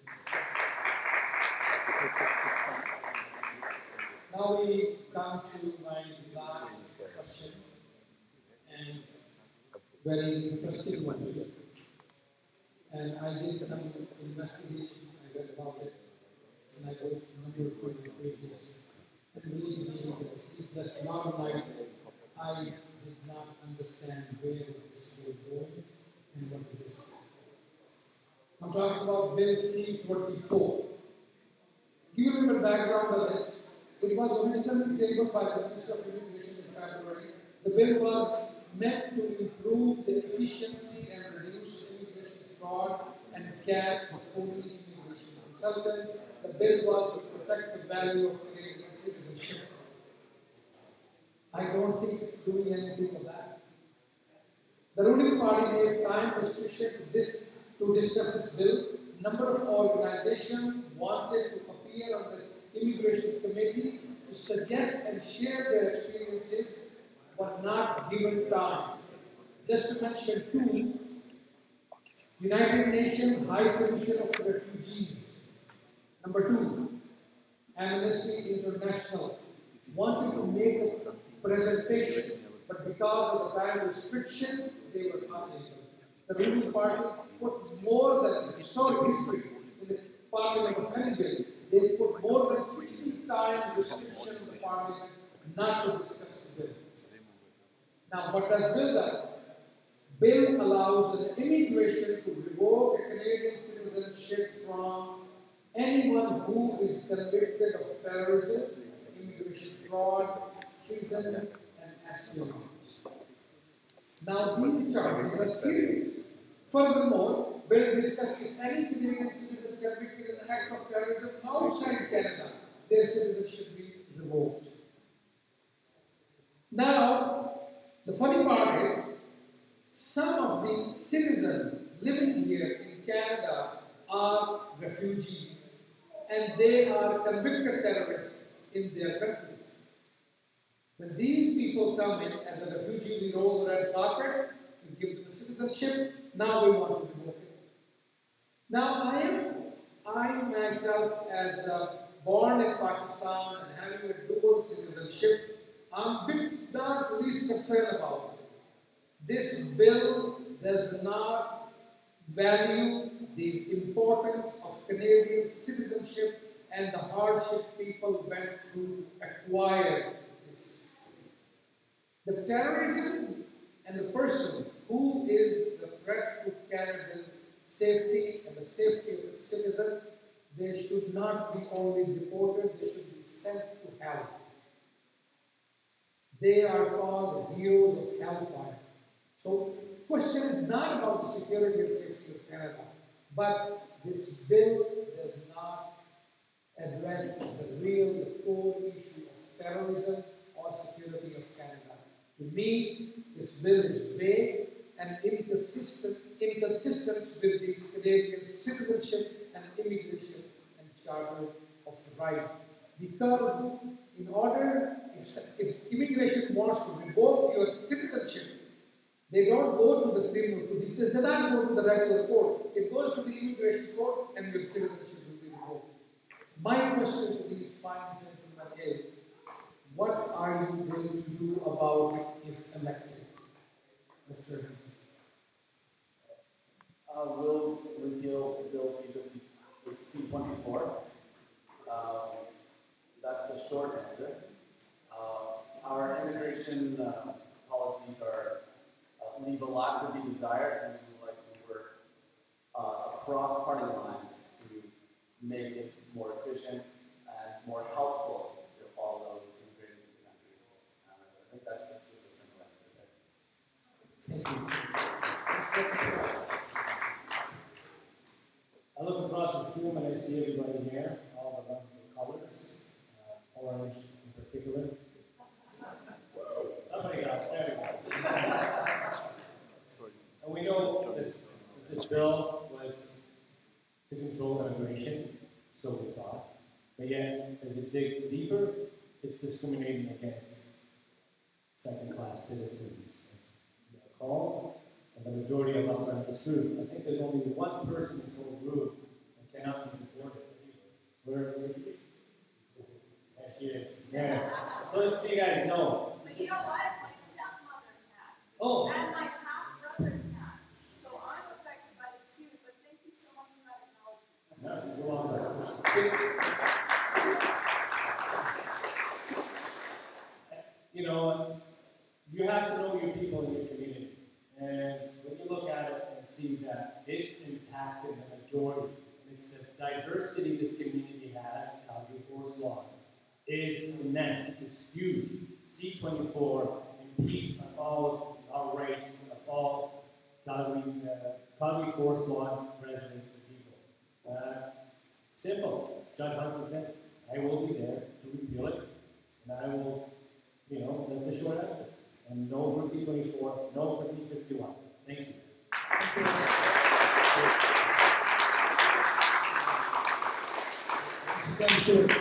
Now we come to my last question, and very interesting one too. And I did some investigation, I read about it, and I wrote a number of different pages. And believe me, that sleepless one night, I did not understand where is this bill going and what is this bill. I'm talking about Bill C twenty-four. Give you a little background of this. It was originally tabled by the Minister of Immigration in February. The bill was meant to improve the efficiency and reduce immigration fraud and catch a fully immigration consultant. The bill was to protect the value of Canadian citizenship. I don't think it's doing anything of that. The ruling party made time restriction to, dis to discuss this bill. Number of organizations wanted to appear on the immigration committee to suggest and share their experiences, but not given time. Just to mention two, United Nations High Commission of Refugees. Number two, Amnesty International wanted to make a presentation, but because of the time restriction, they were unable. The ruling party put more than historic history in the Parliament of any bill. They put more than sixty times restriction in the Parliament not to discuss the bill. Now, what does bill do? Bill allows an immigration to revoke a Canadian citizenship from anyone who is convicted of terrorism, immigration fraud, treason, and espionage. Now, these charges are serious. Furthermore, bill discusses if any Canadian citizen convicted in an act of terrorism outside Canada, their citizenship should be revoked. Now, the funny part is, some of the citizens living here in Canada are refugees, and they are convicted terrorists in their countries. When these people come in as a refugee, we roll the red carpet, we give them the citizenship, now we want to revoke it. Now I am, I myself as uh, born in Pakistan and having a dual citizenship, I'm a bit not least concerned about it. This bill does not value the importance of Canadian citizenship and the hardship people went through to acquire this. The terrorism and the person who is the threat to Canada's safety and the safety of its citizens, they should not be only deported, they should be sent to hell. They are called the heroes of hellfire. So, the question is not about the security and safety of Canada, but this bill does not address the real, the core issue of terrorism or security of Canada. To me, this bill is vague and inconsistent, inconsistent with the Canadian citizenship and immigration and Charter of Rights. Because in order, if, if immigration wants to revoke your citizenship, they don't go to the criminal court. This does not go to the regular court. It goes to the immigration court and your citizenship will be revoked. My question to these fine gentlemen is, what are you going to do about it if elected? Mister Hanson. Uh, we'll repeal Bill C twenty-four. Uh, that's the short answer. Uh, our immigration uh, policies are uh, leave a lot to be desired, and we would like to work uh, across party lines to make it more efficient and more helpful to all those immigrating to the country. Um, I think that's just a simple answer there. Thank you. I look across the room and I see everybody here, all the wonderful colors, uh, orange in particular. Somebody got there. And we know this, this bill was to control immigration, so we thought. But yet, as it digs deeper, it's discriminating against second-class citizens, as they are called. And the majority of us are in this group. I think there's only one person in this whole group that cannot be deported. Where are you? There she is. Yeah. So, so you guys know. But you know what? My stepmother had. Oh. And my half-brother had. So I'm affected by this too, but thank you so much for that acknowledgement. No, you're welcome. You know, you have to know your people in your community. And when you look at it and see that it's impacted the majority, it's the diversity this community has, Calgary Forest Law, is immense. It's huge. C twenty-four impedes on all of our rights of all Calgary, uh, Calgary Forest Lawn residents and people. Uh, simple. Judge Hansen said, I will be there to repeal it, and I will, you know, that's the short answer. And no for C twenty-four, no for C fifty-one. Thank you. Thank you.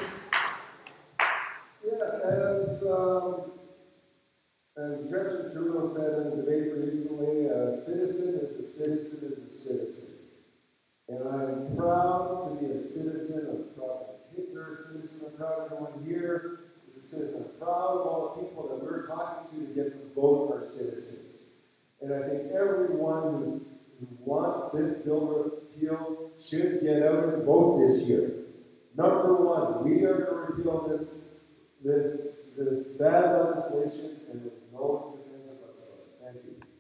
Yeah, as, um, as Justin Trudeau said in a debate recently, a citizen is a citizen is a citizen. And I'm proud to be a citizen. I'm proud that kids are a citizen. I'm proud everyone here is a citizen. I'm proud of all the people that we're talking to to get to vote are citizens. And I think everyone who, who wants this bill repealed should get out and vote this year. Number one, we are going to repeal this, this, this bad legislation, and with no defense whatsoever. Thank you.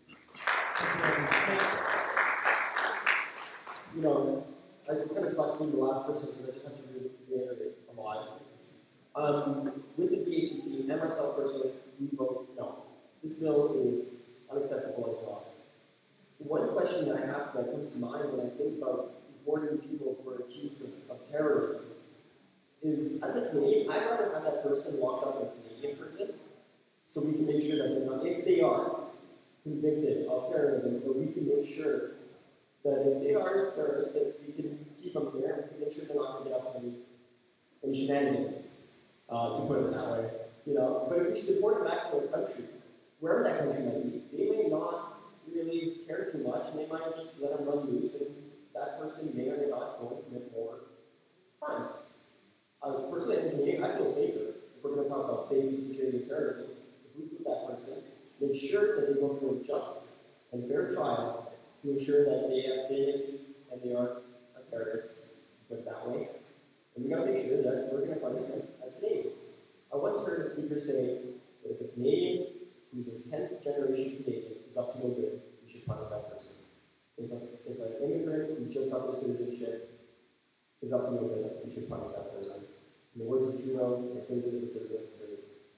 You know, it kind of sucks being the last person because I just have to re reiterate a lot. Um, with the D A P C and myself personally, we vote no. This bill is unacceptable as well. One question that I have that comes to mind when I think about deporting people who are accused of, of terrorism is, as a Canadian, I'd rather have that person locked up in a Canadian prison so we can make sure that they're not, if they are convicted of terrorism, but we can make sure that if they are terrorists, that we can keep them here and we can make sure they're not going to get up to any, any shenanigans, uh, to put it that way. You know, but if we should deport them back to their country, wherever that country might be, they may not really care too much, and they might just let them run loose, and that person may or may not go and commit more crimes. Uh, personally, as a Canadian, I feel safer if we're going to talk about safety, security, and terrorism. If we put that person, make sure that they go through a just and fair trial to ensure that they have been accused and they are a terrorist, to put it that way. And we got to make sure that we're going to punish them as Canadians. I once heard a speaker say that if a Canadian who's a tenth generation Canadian is up to no good, we should punish that person. If, a, if an immigrant who just got their citizenship is up to no good, we should punish that person. In the words of Trudeau, I say this is necessary.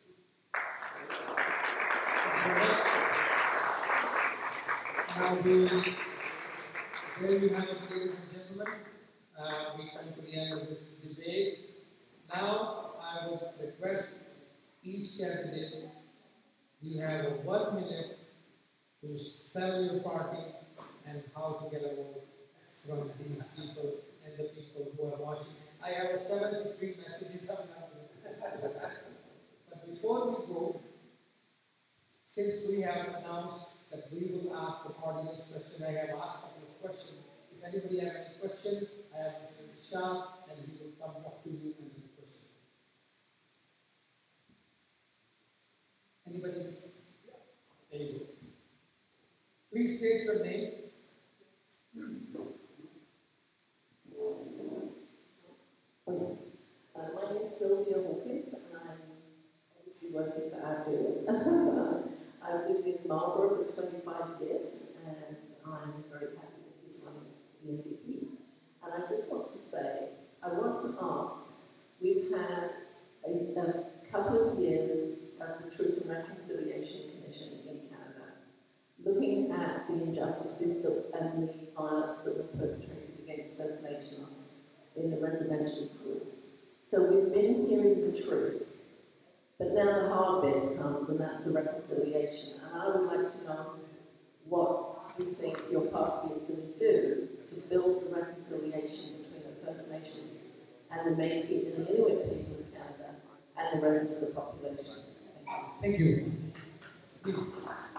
Now, we, there you have it, ladies and gentlemen. Uh, we come to the end of this debate. Now, I would request each candidate, you have one minute to sell your party and how to get a vote from these people and the people who are watching. I have a seventy-three messages on that. But before we go, since we have announced that we will ask the audience question, I have asked a couple of questions. If anybody has any question, I have Mister Shah, and he will come up to you and the question. Anybody? There you go. Please state your name. Uh, my name is Sylvia Hawkins, and I'm obviously working for Abdul. I've lived in Marlborough for twenty-five years, and I'm very happy that he's running the M V P. And I just want to say, I want to ask, we've had a, a couple of years of the Truth and Reconciliation Commission in Canada, looking at the injustices that, and the violence that was perpetrated against First Nations in the residential schools. So we've been hearing the truth, but now the hard bit comes, and that's the reconciliation. And I would like to know what you think your party is going to do to build the reconciliation between the First Nations and the Métis and the Inuit people in Canada and the rest of the population. Thank you. Please.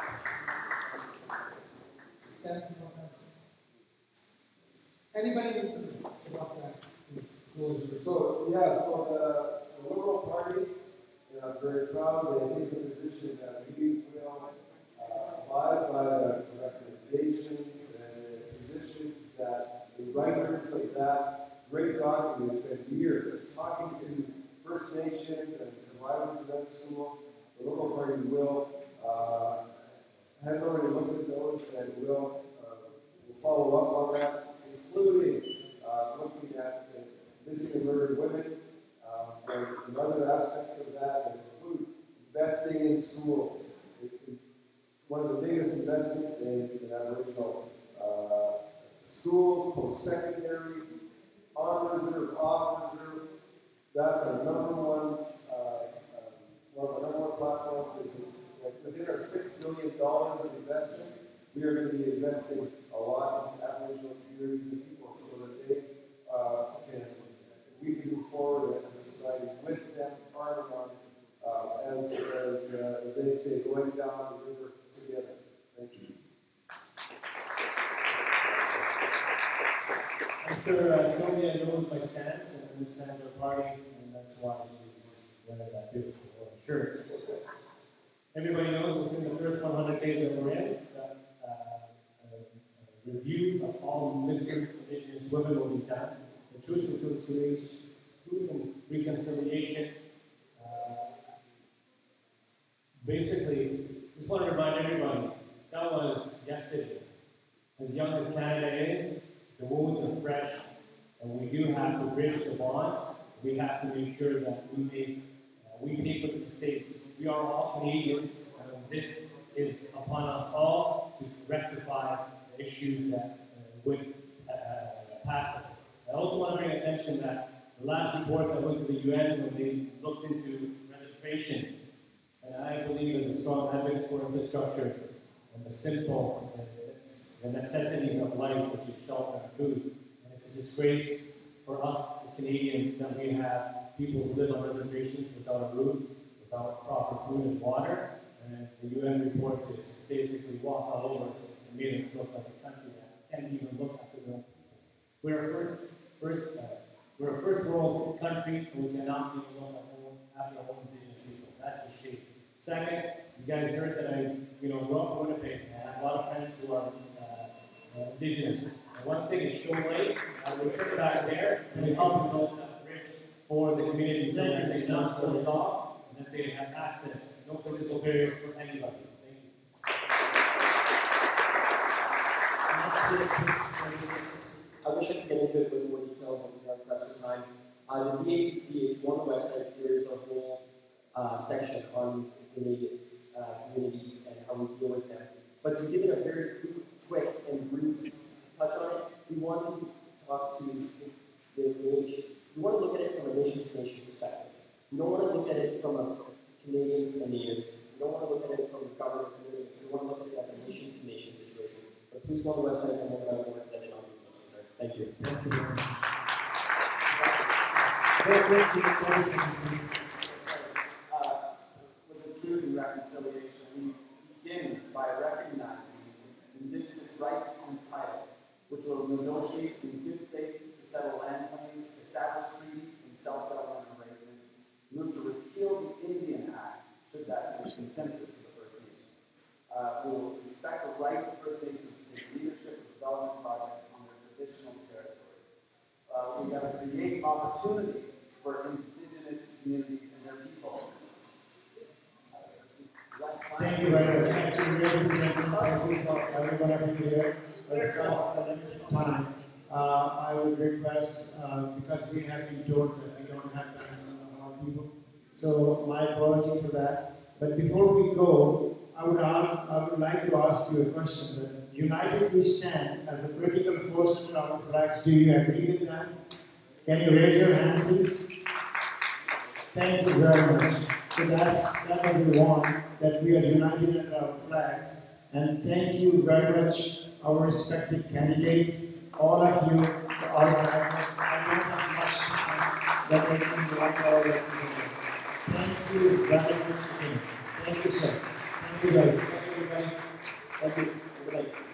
Anybody about that? So, yeah, so the, the Liberal Party, and I'm very proud they take the position that we will uh, abide by the recommendations and the positions that the writers of that great document spent years talking to First Nations and survivors of that school. The Liberal Party will, uh, has already looked at those and will, uh, will follow up on that, including uh, looking at the missing and murdered women, um, and, and other aspects of that that include investing in schools, one of the biggest investments in, in Aboriginal uh, schools, post-secondary, on reserve, off reserve. That's our number one, uh, uh, one of the number one platforms. Is that within our six billion dollars of investment, we are going to be investing a lot into Aboriginal communities and people so that they uh, can, we can move forward as a society with them, arm in arm, uh, as, as, uh, as they say, going down the river together. Thank you. I'm sure uh, Sonia knows my stance and understands our party, and that's why she's wearing that beautiful shirt. Everybody knows within the first one hundred days that we're in, that uh, a, a review of all missing Indigenous women will be done. The truth and reconciliation. Uh, basically, just want to remind everybody, that was yesterday. As young as Canada is, the wounds are fresh, and we do have to bridge the bond. We have to make sure that we make, uh, we pay for the mistakes. We are all Canadians, and this is upon us all to rectify the issues that uh, would uh, pass us. I also want to bring attention that the last report that went to the U N when they looked into reservation, and I believe as a strong advocate for infrastructure and the simple and the necessities of life, which is shelter and food. And it's a disgrace for us as Canadians that we have people who live on reservations without a roof, without proper food and water. And the U N report is basically walked all over us and made us look like a country that can't even look after their own people. We're a first, first, uh, we're a first world country, and we cannot even look after our own Indigenous people. That's a shame. Second, you guys heard that I, you know, grew up in Winnipeg, and I have a lot of friends who are uh, uh, Indigenous. And one thing is Show Lake. I will trip back there and we help them build that bridge for the community so that they not closed off and that they have access, no physical barriers for anybody. Thank you. I wish I could get into it with more detail, but we have pressed for time. Uh, the D A B C, if you go on the website, there is a whole uh, section on Native uh, communities and how we deal with them. But to give it a very quick and brief touch on it, we want to talk to the nation. We want to look at it from a nation-to-nation perspective. We don't want to look at it from a Canadians and natives. We don't want to look at it from the government community. We want to look at it as a nation-to-nation situation. But please go on the website and look at it represented on the justice there. Thank you. Thank you very much. Truth and reconciliation, we begin by recognizing Indigenous rights and title, which will negotiate in good faith to settle land claims, establish treaties and self-government arrangements, move to repeal the Indian Act, should that be a consensus of the First Nation. Uh, we will respect the rights of First Nations to take leadership of development projects on their traditional territories. Uh, we have to create opportunity for Indigenous communities and their people. Thank you very much. Actually, ladies and gentlemen, everyone up here, but it's not a limited time. Uh, I would request, uh, because we have been told that we don't have time for our people, so my apology for that. But before we go, I would, ask, I would like to ask you a question. That united we stand as a critical force in our flags. Do you agree with that? Can you raise your hand, please? Thank you very much. So that's that what we want, that we are united under our flags. And thank you very much, our respected candidates, all of you, the organizers. I don't have much time that I can like all of you. Thank you very much again. Thank you, sir. Thank you, guys. Thank you, everybody. Thank you. Good night.